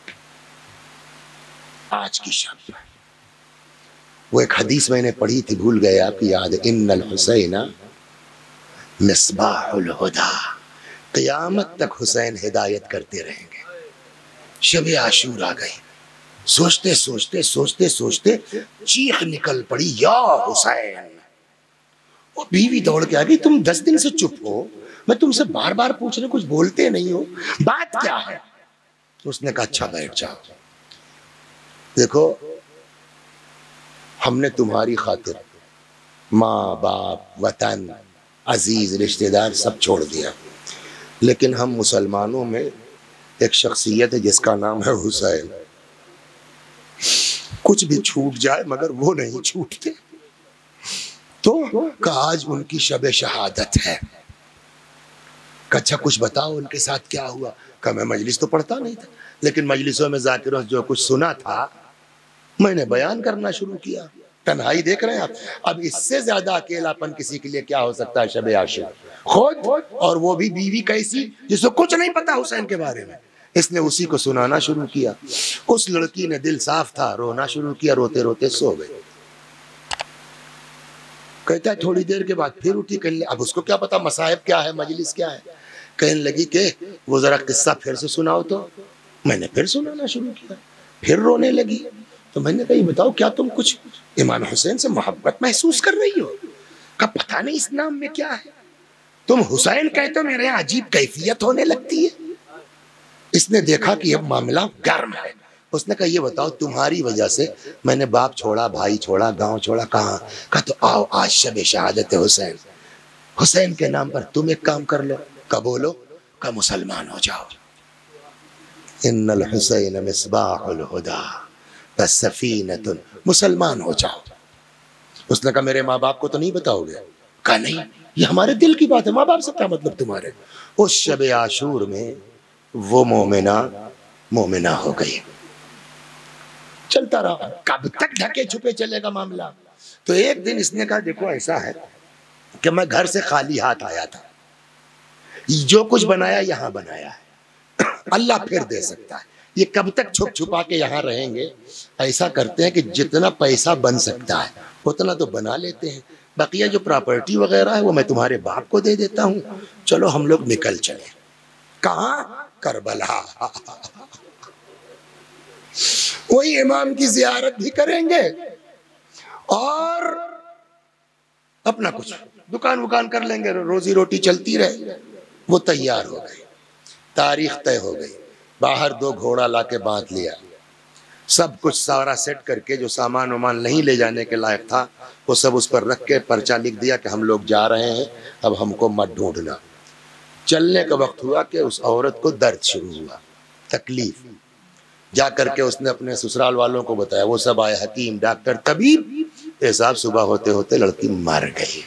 आज की शाम वो एक हदीस मैंने पढ़ी थी, भूल गए, आपकी याद है? इन्नल हुसैना मिस्बाहुल हुदा, क़यामत तक हुसैन हिदायत करते रहेंगे। शब आशूर आ गई, सोचते सोचते सोचते सोचते चीख निकल पड़ी, या हुसैन। वो बीवी दौड़ के आ गई, तुम 10 दिन से चुप हो, मैं तुमसे बार बार पूछ रही, कुछ बोलते नहीं हो, बात क्या है? उसने कहा अच्छा बैठ जाओ। देखो हमने तुम्हारी खातिर माँ बाप, वतन, अजीज, रिश्तेदार सब छोड़ दिया, लेकिन हम मुसलमानों में एक शख्सियत है जिसका नाम है हुसैन। कुछ भी छूट जाए मगर वो नहीं छूटते। तो आज उनकी शब शहादत है। अच्छा कुछ बताओ उनके साथ क्या हुआ? कहा मैं मजलिस तो पढ़ता नहीं था, लेकिन मजलिसों में जाकिरों जो कुछ सुना था मैंने बयान करना शुरू किया। तन्हाई देख रहे हैं आप। अब इससे ज्यादा अकेलापन किसी के लिए क्या हो सकता है? शब आशिक खुद, और वो भी बीवी कैसी जिसको कुछ नहीं पता हुसैन के बारे में। इसने उसी को सुनाना शुरू किया। उस लड़की ने, दिल साफ था, रोना शुरू किया, रोते रोते सो गई। कहता है थोड़ी देर के बाद फिर उठी। कहने, अब उसको क्या पता मसाहिब क्या है, मजलिस क्या है। कहने लगी कि वो जरा किस्सा फिर से सुनाओ। तो मैंने फिर सुनाना शुरू किया, फिर रोने लगी। तो मैंने कहा ये बताओ, क्या तुम कुछ इमाम हुसैन से मोहब्बत महसूस कर रही हो? का पता नहीं इस नाम में क्या है, तुम हुसैन कहते हो मेरे यहाँ अजीब कैफियत होने लगती है। इसने देखा कि अब मामला गर्म है। उसने कहा ये बताओ, तुम्हारी वजह से मैंने बाप छोड़ा, भाई छोड़ा, गांव छोड़ा, कहाँ? कहा तो आओ आज शब शहादत हुसैन, हुसैन के नाम पर तुम एक काम कर लो। कब बोलो? का मुसलमान हो जाओ। इन्नल हुसैन मिस्बाहुल हुदा सफीनतुन, मुसलमान हो जाओ। उसने कहा मेरे माँ बाप को तो नहीं बताओगे? कहा नहीं, ये हमारे दिल की बात है, माँ बाप से क्या मतलब तुम्हारे। उस शब आशूर में वो मोमिना हो गई। चलता रहा, कब तक ढके छुपे चलेगा मामला। तो एक दिन इसने कहा देखो ऐसा है कि मैं घर से खाली हाथ आया था, जो कुछ बनाया यहाँ बनाया है, अल्लाह फिर दे सकता है। ये कब तक छुप छुपा के यहाँ रहेंगे? ऐसा करते हैं कि जितना पैसा बन सकता है उतना तो बना लेते हैं, बकिया जो प्रॉपर्टी वगैरह है वो मैं तुम्हारे बाप को दे देता हूँ, चलो हम लोग निकल चले। कहाँ? करबला। वही इमाम की जियारत भी करेंगे और अपना कुछ दुकान वुकान कर लेंगे, रोजी रोटी चलती रहे। वो तैयार हो गए, तारीख तय हो गई। बाहर 2 घोड़ा लाके बांध लिया, सब कुछ सारा सेट करके, जो सामान वामान नहीं ले जाने के लायक था वो सब उस पर रख के पर्चा लिख दिया कि हम लोग जा रहे हैं, अब हमको मत ढूंढना। चलने का वक्त हुआ कि उस औरत को दर्द शुरू हुआ, तकलीफ। जा करके उसने अपने ससुराल वालों को बताया, वो सब आए, हकीम, डॉक्टर, तबीब। एहसाब सुबह होते होते लड़की मर गई,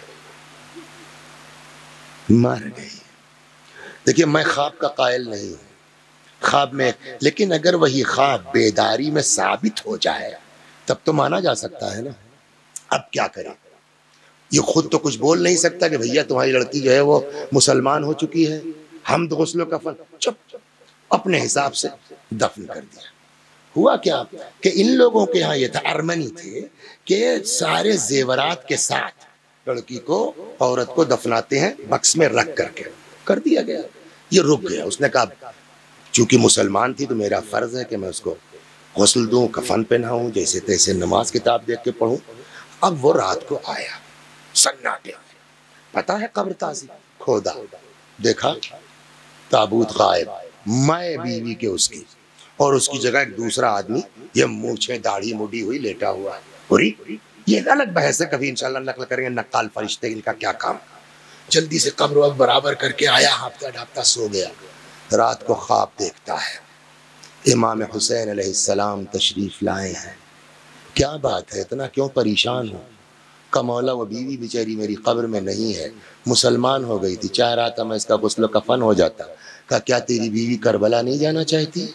मर गई। देखिए मैं ख्वाब का कायल नहीं हूं, ख्वाब में, लेकिन अगर वही ख्वाब बेदारी में साबित हो जाए तब तो माना जा सकता है ना। अब क्या करें? ये खुद तो कुछ बोल नहीं सकता कि भैया तुम्हारी लड़की जो है वो मुसलमान हो चुकी है, हम तो गुस्लो कफन। चुप, अपने हिसाब से दफन कर दिया। हुआ क्या कि इन लोगों के यहाँ ये था, अरमनी थे, कि सारे जेवरात के साथ लड़की को, औरत को दफनाते हैं बक्स में रख करके, कर दिया गया। ये रुक गया। उसने कहा चूंकि मुसलमान थी तो मेरा फर्ज है कि मैं उसको गुस्ल दूं, कफन पहनाऊं, जैसे तैसे नमाज किताब देख के पढ़ूं। अब वो रात को आया, सन्नाटे, पता है कब्र ताजी, खोदा, देखा ताबूत गायब, मैं बीवी के उसकी, और उसकी जगह एक दूसरा आदमी, ये मूछें दाढ़ी मुड़ी हुई लेटा हुआ है। पूरी ये अलग बहस है, कभी इंशाल्लाह नकल करेंगे, नक्काल फरिश्ते इनका क्या काम। जल्दी से कब्र वक्त बराबर करके आया, हाँफता ढापता सो गया। रात को ख्वाब देखता है इमाम हुसैन अलैहिस्सलाम तशरीफ लाए हैं। क्या बात है, इतना क्यों परेशान हो? का मौला वो बीवी बेचारी मेरी कब्र में नहीं है, मुसलमान हो गई थी, चाह रहा था मैं इसका गुस्ल कफन हो जाता। कहा क्या तेरी बीवी करबला नहीं जाना चाहती?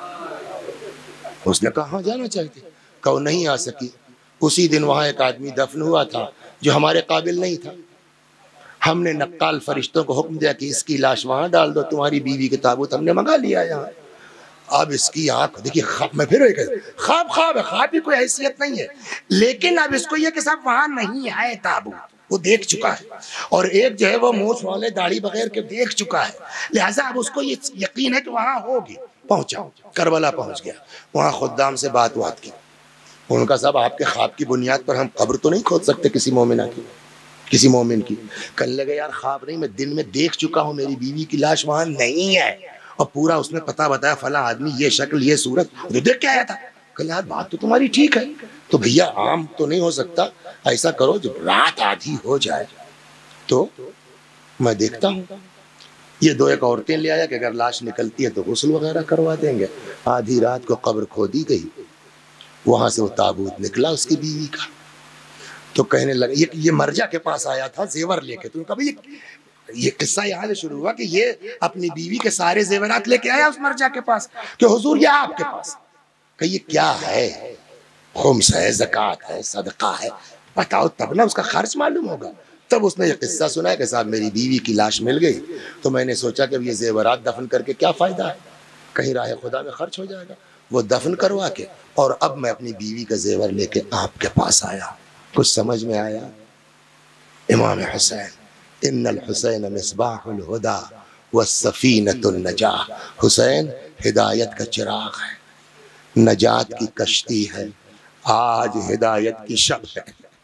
उसने कहा हाँ जाना चाहती। कहा नहीं आ सकी, उसी दिन वहां एक आदमी दफन हुआ था जो हमारे काबिल नहीं था, हमने नक्काल फरिश्तों को हुक्म दिया कि इसकी लाश वहां डाल दो, तुम्हारी बीवी के ताबूत हमने मंगा लिया यहाँ। अब इसकी आंख देखिए, मैं फिर ख्वाब ख्वाब है, ख्वाब की कोई हैसियत नहीं है, लेकिन अब इसको ये कि साहब वहां नहीं है ताबूत, वो देख चुका है, और एक जो है वो मूछ वाले दाढ़ी बगैर के देख चुका है, लिहाजा अब उसको ये यकीन है कि वहां होगी। पहुंचा, करबला पहुंच गया, वहां खुद्दाम से बात की। उनका साहब आपके ख्वाब की बुनियाद पर हम कब्र तो नहीं खोद सकते किसी मोमिना की, किसी मोमिन की। कहने लगे यार ख्वाब नहीं, मैं दिन में देख चुका हूँ मेरी बीवी की लाश वहां नहीं है, और पूरा उसने पता बताया, फला आदमी, ये शक्ल, ये सूरत, जो देख के आया था। कहले यार बात तो तुम्हारी ठीक है, तो भैया आम तो नहीं हो सकता, ऐसा करो जब रात आधी हो जाए तो मैं देखता हूँ। ये 2 एक औरतें ले आया कि अगर लाश निकलती है तो गुस्ल वगैरह करवा देंगे। आधी रात को कब्र खोदी गई, वहां से वो ताबूत निकला उसकी बीवी का। तो कहने लगे, ये मर्जा के पास आया था जेवर लेके। तो कभी ये किस्सा यहाँ से शुरू हुआ कि ये अपनी बीवी के सारे जेवरात लेके आया उस मर्जा के पास कि हुजूर ये आपके पास। कही ये क्या है? खुम्स है, ज़कात है, सदका है, बताओ तब ना उसका खर्च मालूम होगा। तब उसने ये किस्सा सुना है कि साहब मेरी बीवी की लाश मिल गई, तो मैंने सोचा कि ये जेवरात दफन करके क्या फ़ायदा है, कहीं राह खुदा में खर्च हो जाएगा। वो दफन करवा के और अब मैं अपनी बीवी का जेवर लेके आपके पास आया। कुछ समझ में आया? इमाम हुसैन, इन्नल हुसैन मिस्बाहुल हुदा वस्सफीनतुन नजाह। हुसैन हिदायत का चिराग है, नजात की कश्ती है। आज हिदायत की शब है,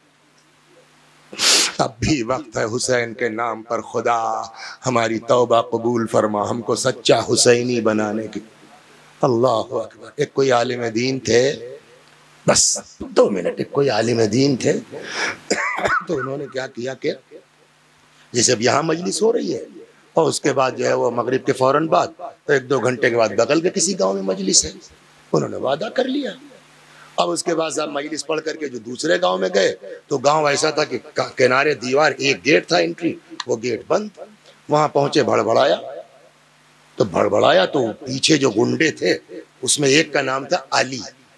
अब भी वक्त है हुसैन के नाम पर खुदा हमारी तौबा कबूल फरमा, हमको सच्चा हुसैनी बनाने की। अल्लाह अकबर। एक कोई आलिम दीन थे, बस 2 मिनट, एक कोई आलिम दीन थे तो उन्होंने क्या किया कि जैसे अब यहाँ मजलिस हो रही है और उसके बाद जो है वो मगरिब के फौरन बाद तो 1-2 घंटे के बाद बगल के किसी गांव में मजलिस है, उन्होंने वादा कर लिया। अब उसके बाद साहब मजलिस पढ़ करके जो दूसरे गांव में गए तो गांव ऐसा था कि किनारे दीवार, एक गेट था एंट्री, वो गेट बंद। वहां पहुंचे, भड़बड़ाया तो पीछे जो गुंडे थे उसमें एक का नाम था अली।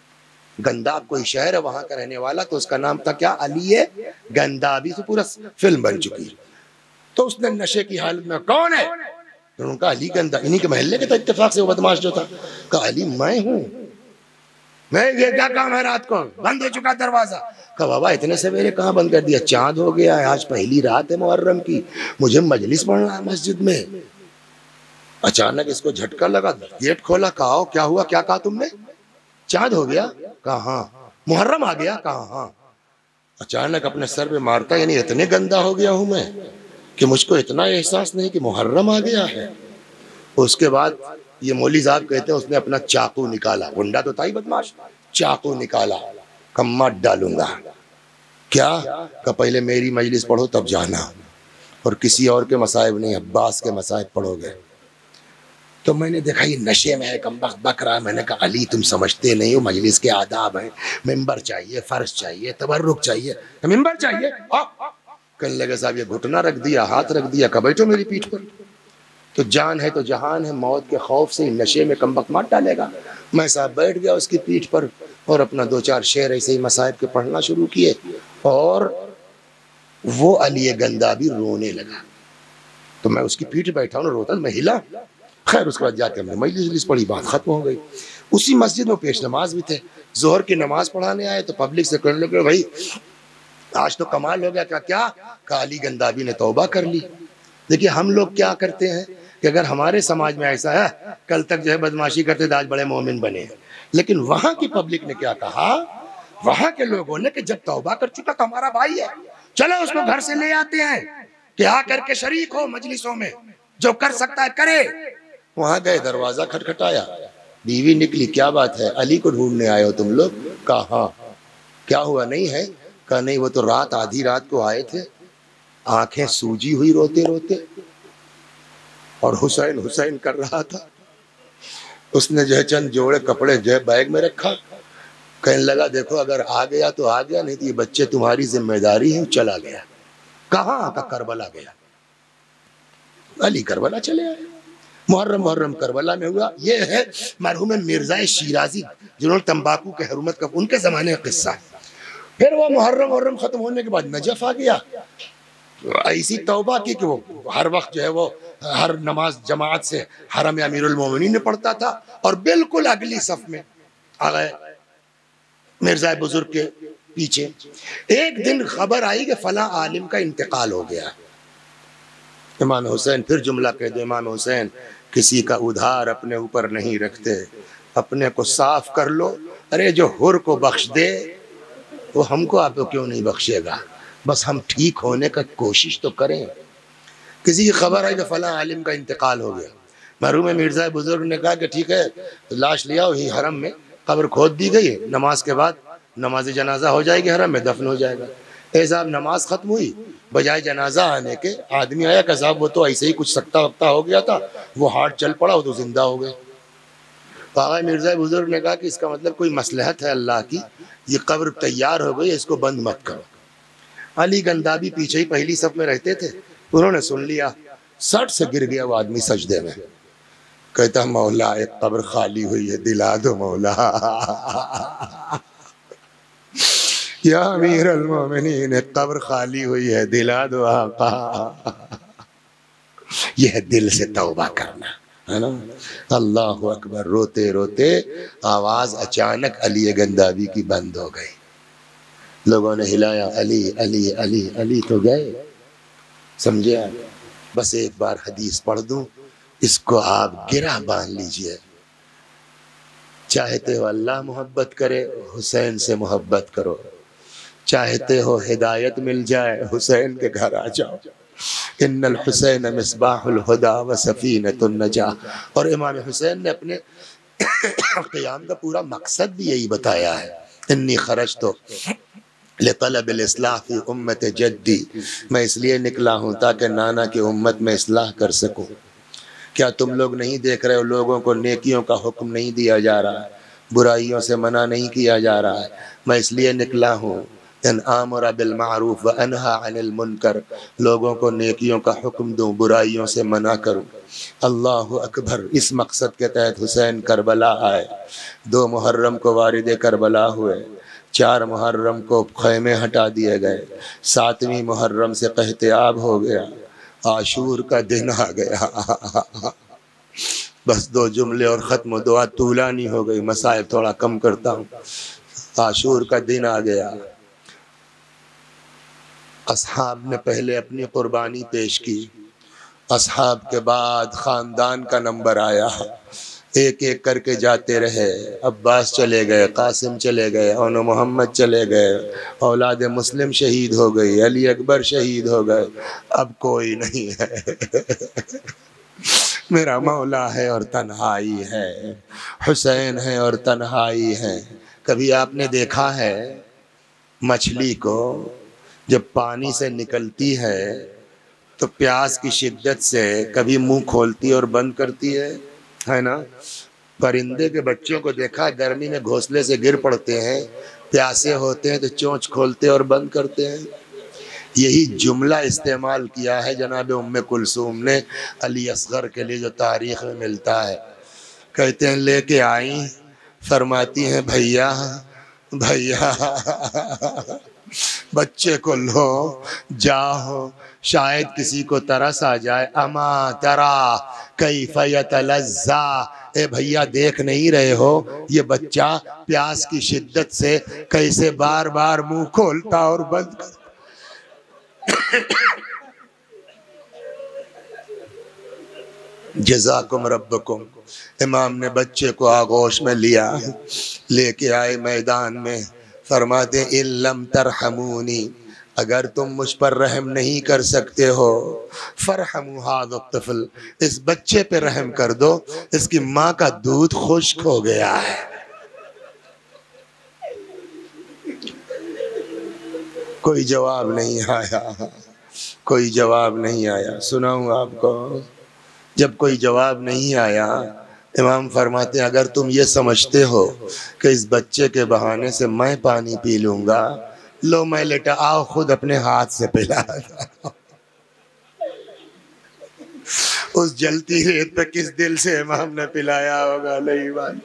गंदाब कोई शहर है वहां का रहने वाला, तो उसका नाम था क्या, अली है गंदाबी। से पूरा फिल्म बन चुकी। तो उसने नशे की हालत में, कौन है, तो उनका अली गंदा, इन्हीं के महल्ले के था इत्तेफाक से वो बदमाश जो था। कहा अली मैं हूँ, मैं, ये क्या काम है, रात को बंद हो चुका दरवाजा। कहा बाबा इतने सवेरे कहाँ बंद कर दिया, चांद हो गया है, आज पहली रात है मुहर्रम की, मुझे मजलिस पढ़ना है मस्जिद में। अचानक इसको झटका लगा, गेट खोला, कहा क्या हुआ, क्या कहा तुमने, चांद हो गया, कहा हाँ, मुहर्रम आ गया, कहा हाँ। अचानक अपने सर पे मारता, यानी इतने गंदा हो गया हूं मैं कि मुझको इतना एहसास नहीं कि मुहर्रम आ गया है। उसके बाद ये मौली साहब कहते हैं उसने अपना चाकू निकाला, गुंडा तो था ही बदमाश, चाकू निकाला, कम्मा डालूंगा। क्या का पहले मेरी मजलिस पढ़ो तब जाना, और किसी और के मसाइब नहीं, अब्बास के मसाइब पढ़ोगे। तो मैंने देखा ये नशे में है, कमबख्त बक रहा है। मैंने कहा अली तुम समझते नहीं हो मजलिस के आदाब हैं, मिंबर चाहिए, फर्श चाहिए, तबर्रुक चाहिए, मिंबर चाहिए। कहने लगे साहब ये घुटना रख दिया, हाथ रख दिया, कब बैठो मेरी पीठ पर। तो जान है तो जहान है, मौत के खौफ से नशे में कमबख्त मार डालेगा। मैं साहब बैठ गया उसकी पीठ पर और अपना 2-4 शेर ऐसे ही मसाइब के पढ़ना शुरू किए, और वो अली गंदाबी रोने लगा। तो मैं उसकी पीठ बैठा हूँ, रोता, मैं हिला। खैर उसके बाद जाके हमने मजलिस पढ़ी, बात खत्म हो गई। उसी मस्जिद में पेश नमाज भी थे, जोहर की नमाज पढ़ाने आए तो पब्लिक से कहने लगे भाई आज तो कमाल हो गया। क्या क्या अली गंदाबी ने तौबा कर ली। देखिए हम लोग क्या करते हैं कि अगर हमारे समाज में ऐसा है, कल तक जो है बदमाशी करते थे, आज बड़े मोमिन बने। लेकिन वहां की पब्लिक ने क्या कहा, वहां के लोगों ने कि जब तौबा कर चुका तो हमारा भाई है, चलो उसको घर से ले आते हैं कि आ करके शरीक हो मजलिसों में, जो कर सकता है करे। वहां गए, दरवाजा खटखटाया, बीवी निकली, क्या बात है, अली को ढूंढने आए हो तुम लोग? कहा हाँ। क्या हुआ, नहीं है? कहा नहीं, वो तो रात, आधी रात को आए थे, आंखें सूजी हुई रोते रोते, और हुसैन हुसैन कर रहा था। उसने जो है चंद जोड़े कपड़े जो है बैग में रखा, कहने लगा देखो अगर आ गया तो आ गया, नहीं तो ये बच्चे तुम्हारी जिम्मेदारी है। चला गया। कहाँ का? करबला गया। अली करबला चले आए। मुहर्रम करबला में हुआ। ये है मरहूम मिर्जा शिराजी जिन्होंने तंबाकू के हरमत का, उनके जमाने का किस्सा। फिर वो मुहर्रम खत्म होने के बाद नजफ आ गया। ऐसी तौबा की कि वो हर वक्त जो है वो हर नमाज जमात से हरम अमीरुल मोमिनीन में पढ़ता था, और बिल्कुल अगली सफ में आ गए मिर्जा बुजुर्ग के पीछे। एक दिन खबर आई कि फला आलिम का इंतकाल हो गया। इमाम हुसैन फिर जुमला कह दो, इमाम हुसैन किसी का उधार अपने ऊपर नहीं रखते, अपने को साफ कर लो। अरे जो हुर को बख्श दे वो हमको आपको क्यों नहीं बख्शेगा, बस हम ठीक होने का कोशिश तो करें। किसी की खबर आई कि फला आलिम का इंतकाल हो गया। मरहूम मिर्जा बुजुर्ग ने कहा कि ठीक है, तो लाश लिया, वही हरम में कब्र खोद दी गई, नमाज के बाद नमाज जनाजा हो जाएगी, हरम में दफन हो जाएगा। साहब नमाज खत्म हुई, बजाय जनाजा आने के आदमी आया कि साहब वो तो ऐसे ही कुछ सकता वक्ता हो गया था, वो हार्ट चल पड़ा, वो तो जिंदा हो गए। तो आगा मिर्जा बुजुर्ग ने कहा कि इसका मतलब कोई मसलहत है अल्लाह की, ये कब्र तैयार हो गई, इसको बंद मत करो। अली गंदाबी पीछे ही पहली सफ में रहते थे, उन्होंने सुन लिया, सट से गिर गया वो आदमी सजदे में, कहता मौला एक कब्र खाली हुई है, दिला दो मौला। या अमीर अल-मोमिनीन, कब्र खाली हुई है, दिला दो आका। यह है दिल से तौबा करना, है ना। अल्लाह अकबर। रोते रोते आवाज अचानक अली गंदावी की बंद हो गई। लोगों ने हिलाया, अली अली अली अली, तो गए। समझे आप? बस एक बार हदीस पढ़ दूं, इसको आप गिरा बांध लीजिए। चाहते हो अल्लाह मोहब्बत करे, हुसैन से मोहब्बत करो। चाहते हो हिदायत मिल जाए, हुसैन के घर आ जाओ। इन्नल हुसैन मिस्बाहुल हुदा व सफीनतुन नजाह। और इमाम हुसैन ने अपने क़याम का पूरा मकसद भी यही बताया है। इन्नी खरजतु लितलबिल इस्लाह फी उम्मत जद्दी, मैं इसलिए निकला हूँ ताकि नाना की उम्मत में इस्लाह कर सकूँ। क्या तुम लोग नहीं देख रहे हो, लोगों को नेकियों का हुक्म नहीं दिया जा रहा है, बुराइयों से मना नहीं किया जा रहा है। मैं इसलिए निकला हूँ अन आमुरा बिल मारूफ व अनहा अनिल मुनकर, लोगों को नेकियों का हुक्म दूँ, बुराइयों से मना करूँ। अल्लाह अकबर। इस मकसद के तहत हुसैन करबला आए। 2 मुहर्रम को वारिद करबला हुए, 4 मुहर्रम को खैमे हटा दिए गए, 7वीं मुहर्रम से कहतियाब हो गया, आशूर का दिन आ गया। बस 2 जुमले और ख़त्म, दुआ तूलानी हो गई, मसाइब थोड़ा कम करता हूँ। आशूर का दिन आ गया। असहाब ने पहले अपनी कुर्बानी पेश की, असहाब के बाद ख़ानदान का नंबर आया। एक एक करके जाते रहे। अब्बास चले गए, कासिम चले गए, और मोहम्मद चले गए, औलाद मुस्लिम शहीद हो गई, अली अकबर शहीद हो गए। अब कोई नहीं है। मेरा मौला है और तन्हाई है, हुसैन है और तन्हाई है। कभी आपने देखा है मछली को जब पानी से निकलती है तो प्यास की शिद्दत से कभी मुंह खोलती और बंद करती है ना। परिंदे के बच्चों को देखा, गर्मी में घोंसले से गिर पड़ते हैं, प्यासे होते हैं तो चोंच खोलते और बंद करते हैं। यही जुमला इस्तेमाल किया है जनाब उम्मे कुलसूम ने अली असगर के लिए, जो तारीख में मिलता है। कहते हैं लेके आई, फरमाती हैं भैया भैया बच्चे को लो, जाओ, शायद किसी को तरस आ जाए। अमा तरा कैफ यतलज़्ज़ा, ए भैया देख नहीं रहे हो ये बच्चा प्यास की शिद्दत से कैसे बार बार मुंह खोलता और बंद करता। जज़ाकुम रब्बकुम। इमाम ने बच्चे को आगोश में लिया, लेके आए मैदान में। फरमाते इल्लम तरहमूनी, अगर तुम मुझ पर रहम नहीं कर सकते हो, फरहमू हाज़ा तफ़ल, इस बच्चे पे रहम कर दो, इसकी माँ का दूध खुश्क हो गया है। कोई जवाब नहीं आया, कोई जवाब नहीं आया। सुनाऊं आपको, जब कोई जवाब नहीं आया, इमाम फरमाते हैं अगर तुम ये समझते हो कि इस बच्चे के बहाने से मैं पानी पी लूँगा, लो मैं लेटा, आओ खुद अपने हाथ से पिला। उस जलती रेत पे किस दिल से इमाम ने पिलाया होगा, नहीं बात।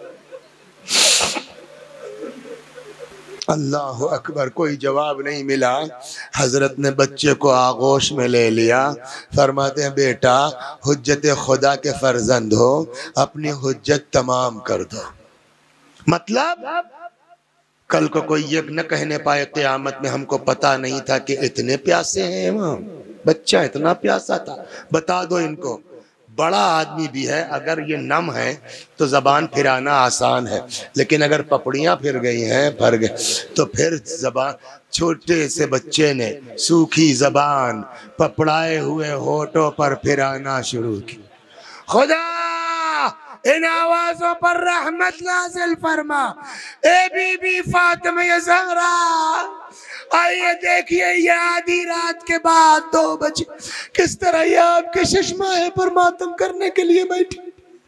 अल्लाह अकबर। कोई जवाब नहीं मिला। हजरत ने बच्चे को आगोश में ले लिया। फरमाते हैं बेटा हुज्जत खुदा के फर्जंद हो, अपनी हुज्जत तमाम कर दो। मतलब कल को कोई ये न कहने पाए क़यामत में हमको पता नहीं था कि इतने प्यासे हैं इमाम, बच्चा इतना प्यासा था। बता दो इनको, बड़ा आदमी भी है, अगर ये नम है तो जबान फिराना आसान है, लेकिन अगर पपड़ियां फिर गई हैं, भर गए, तो फिर जबान, छोटे से बच्चे ने सूखी जबान पपड़ाए हुए होठों पर फिराना शुरू की। खुदा इन आवाजों पर रहमत नाज़िल फरमा। ए बीबी फातिमा ज़हरा, आइए देखिए ये आधी रात के बाद 2 बजे किस तरह ये आपके चश्माए पर मातम करने के लिए बैठी।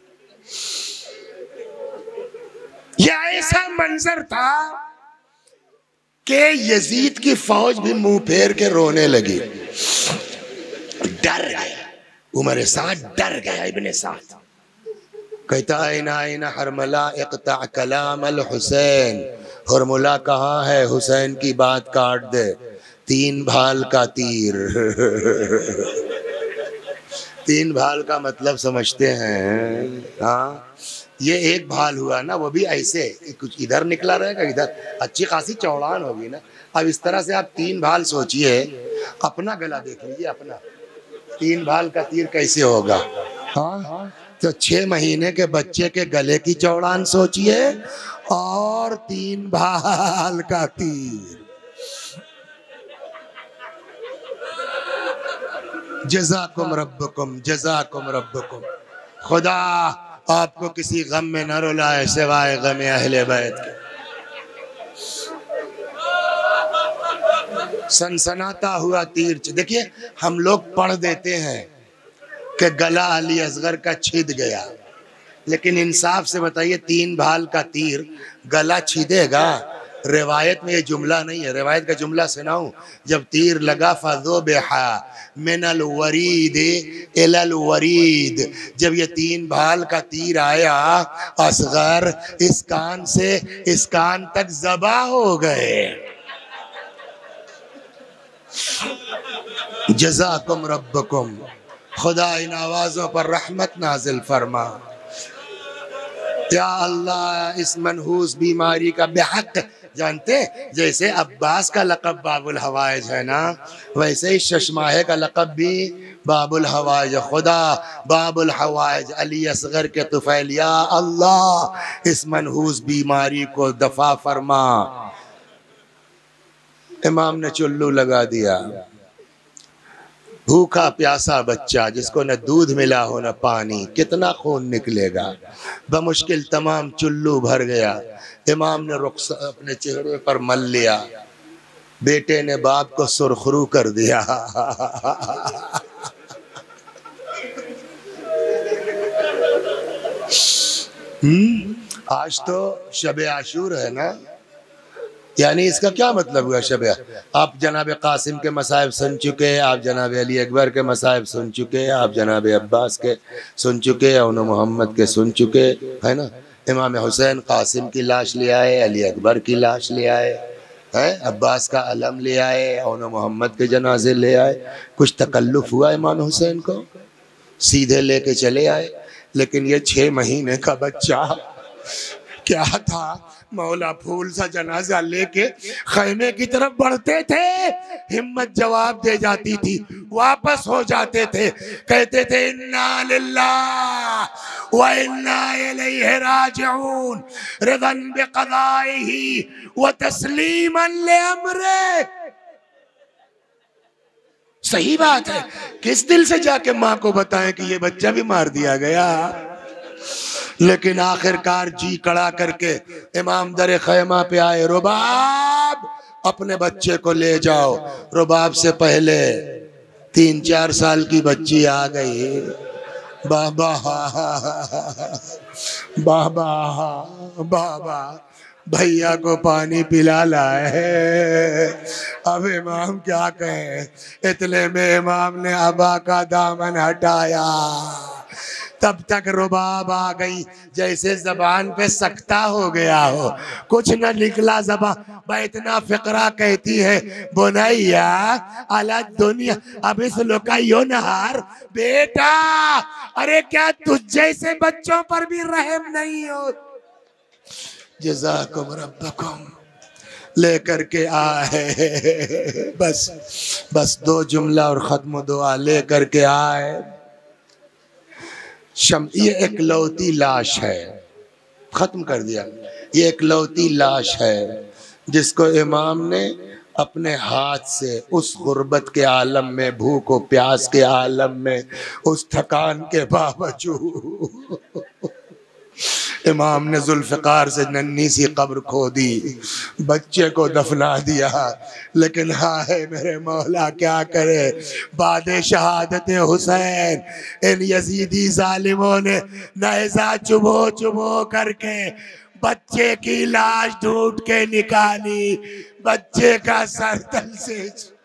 यह ऐसा मंजर था कि यजीद की फौज भी मुंह फेर के रोने लगी। डर गया उमर साद, डर गया इब्ने साद। कहता आइना आइना हरमला इक़ता कलाम अल हुसैन, फॉर्मूला कहाँ है, हुसैन की बात काट दे, 3 भाल का तीर। 3 भाल का मतलब समझते हैं? हाँ, ये एक भाल हुआ ना, वो भी ऐसे कुछ इधर निकला रहेगा, इधर अच्छी खासी चौड़ान होगी ना। अब इस तरह से आप 3 भाल सोचिए, अपना गला देख लीजिए, अपना 3 भाल का तीर कैसे होगा। हाँ, तो 6 महीने के बच्चे के गले की चौड़ान सोचिए और 3 भाल का तीर। जज़ाकुम रब्बुकुम, जज़ाकुम रब्बुकुम। खुदा आपको किसी गम में न रुलाए सिवाय गम अहले बैत के। सनसनाता हुआ तीर। देखिए, हम लोग पढ़ देते हैं कि गला अली असगर का छिद गया, लेकिन इंसाफ से बताइए, 3 भाल का तीर गला छिदेगा? रिवायत में ये जुमला नहीं है। रिवायत का जुमला सुनाऊं, जब तीर लगा फज़ुबिहा मिनल वरीद इलल वरीद, जब ये 3 भाल का तीर आया असगर इस कान से इस कान तक ज़बा हो गए। जज़ाकुम रब्बुकुम। खुदा इन आवाज़ों पर रहमत नाजिल फरमा। या अल्लाह, इस मनहूस बीमारी का बेहक जानते, जैसे अब्बास का लक़ब बाबुल हवाइज है ना, वैसे ही शशमाहे का लक़ब भी बाबुल हवाइज। खुदा बाबुल हवाइज अली असगर के तुफैल, या अल्लाह इस मनहूस बीमारी को दफा फरमा। इमाम ने चुल्लू लगा दिया। भूखा प्यासा बच्चा जिसको न दूध मिला हो न पानी, कितना खून निकलेगा। बमुश्किल तमाम चुल्लू भर गया। इमाम ने रुख अपने चेहरे पर मल लिया। बेटे ने बाप को सुरखरू कर दिया। आज तो शब आशूर है ना, यानी इसका क्या मतलब हुआ शब? आप जनाब कासिम के मसाइब सुन चुके, आप जनाब अली अकबर के मसाइब सुन चुके, आप जनाब अब्बास के सुन चुके, उन मोहम्मद के सुन चुके, है ना। इमाम हुसैन कासिम की लाश ले आए, अली अकबर की लाश ले आए, है अब्बास का अलम ले आए, उन मोहम्मद के जनाजे ले आए। कुछ तकल्लुफ हुआ इमाम हुसैन को? सीधे लेके चले आए। लेकिन ये 6 महीने का बच्चा क्या था, मौला फूल सा जनाजा लेके खैमे की तरफ बढ़ते थे, हिम्मत जवाब दे जाती थी, वापस हो जाते थे, कहते थे इन्ना लिल्लाह व इन्ना इलैहि राजिऊन, रिदन बिक़ज़ाइही व तस्लीमन लिअम्रे। सही बात है, किस दिल से जाके माँ को बताएं कि ये बच्चा भी मार दिया गया। लेकिन आखिरकार जी कड़ा करके इमाम दर खैमा पे आए। रुबाब, अपने बच्चे को ले जाओ। रुबाब से पहले 3-4 साल की बच्ची आ गई। बाबा बाबा बाबा, भैया को पानी पिला लाए। अब इमाम क्या कहे, इतने में इमाम ने अबा का दामन हटाया। तब तक रुबाब आ गई, जैसे जबान पे सख्ता हो गया हो, कुछ न निकला जबान। इतना फिक्रा कहती है, बुनैया अला दुनिया अब इस लुकायो नहार, बेटा अरे क्या तुझ जैसे बच्चों पर भी रहम नहीं हो। जज़ाकुम रब्बुकुम लेकर के आए। बस 2 जुमला और खत्म दुआ लेकर के आए। ये एकलौती लाश है, खत्म कर दिया। ये एकलौती लाश है जिसको इमाम ने अपने हाथ से उस गुर्बत के आलम में, भूख और प्यास के आलम में, उस थकान के बावजूद इमाम ने जुल्फ़िकार से नन्ही सी कब्र खोदी, बच्चे को दफना दिया। लेकिन हाय मेरे मौला क्या करे, बादे शहादत हुसैन इन यजीदी जालिमों ने नेज़ा चुभो चुभो करके बच्चे की लाश ढूंढ के निकाली। बच्चे का सर तल से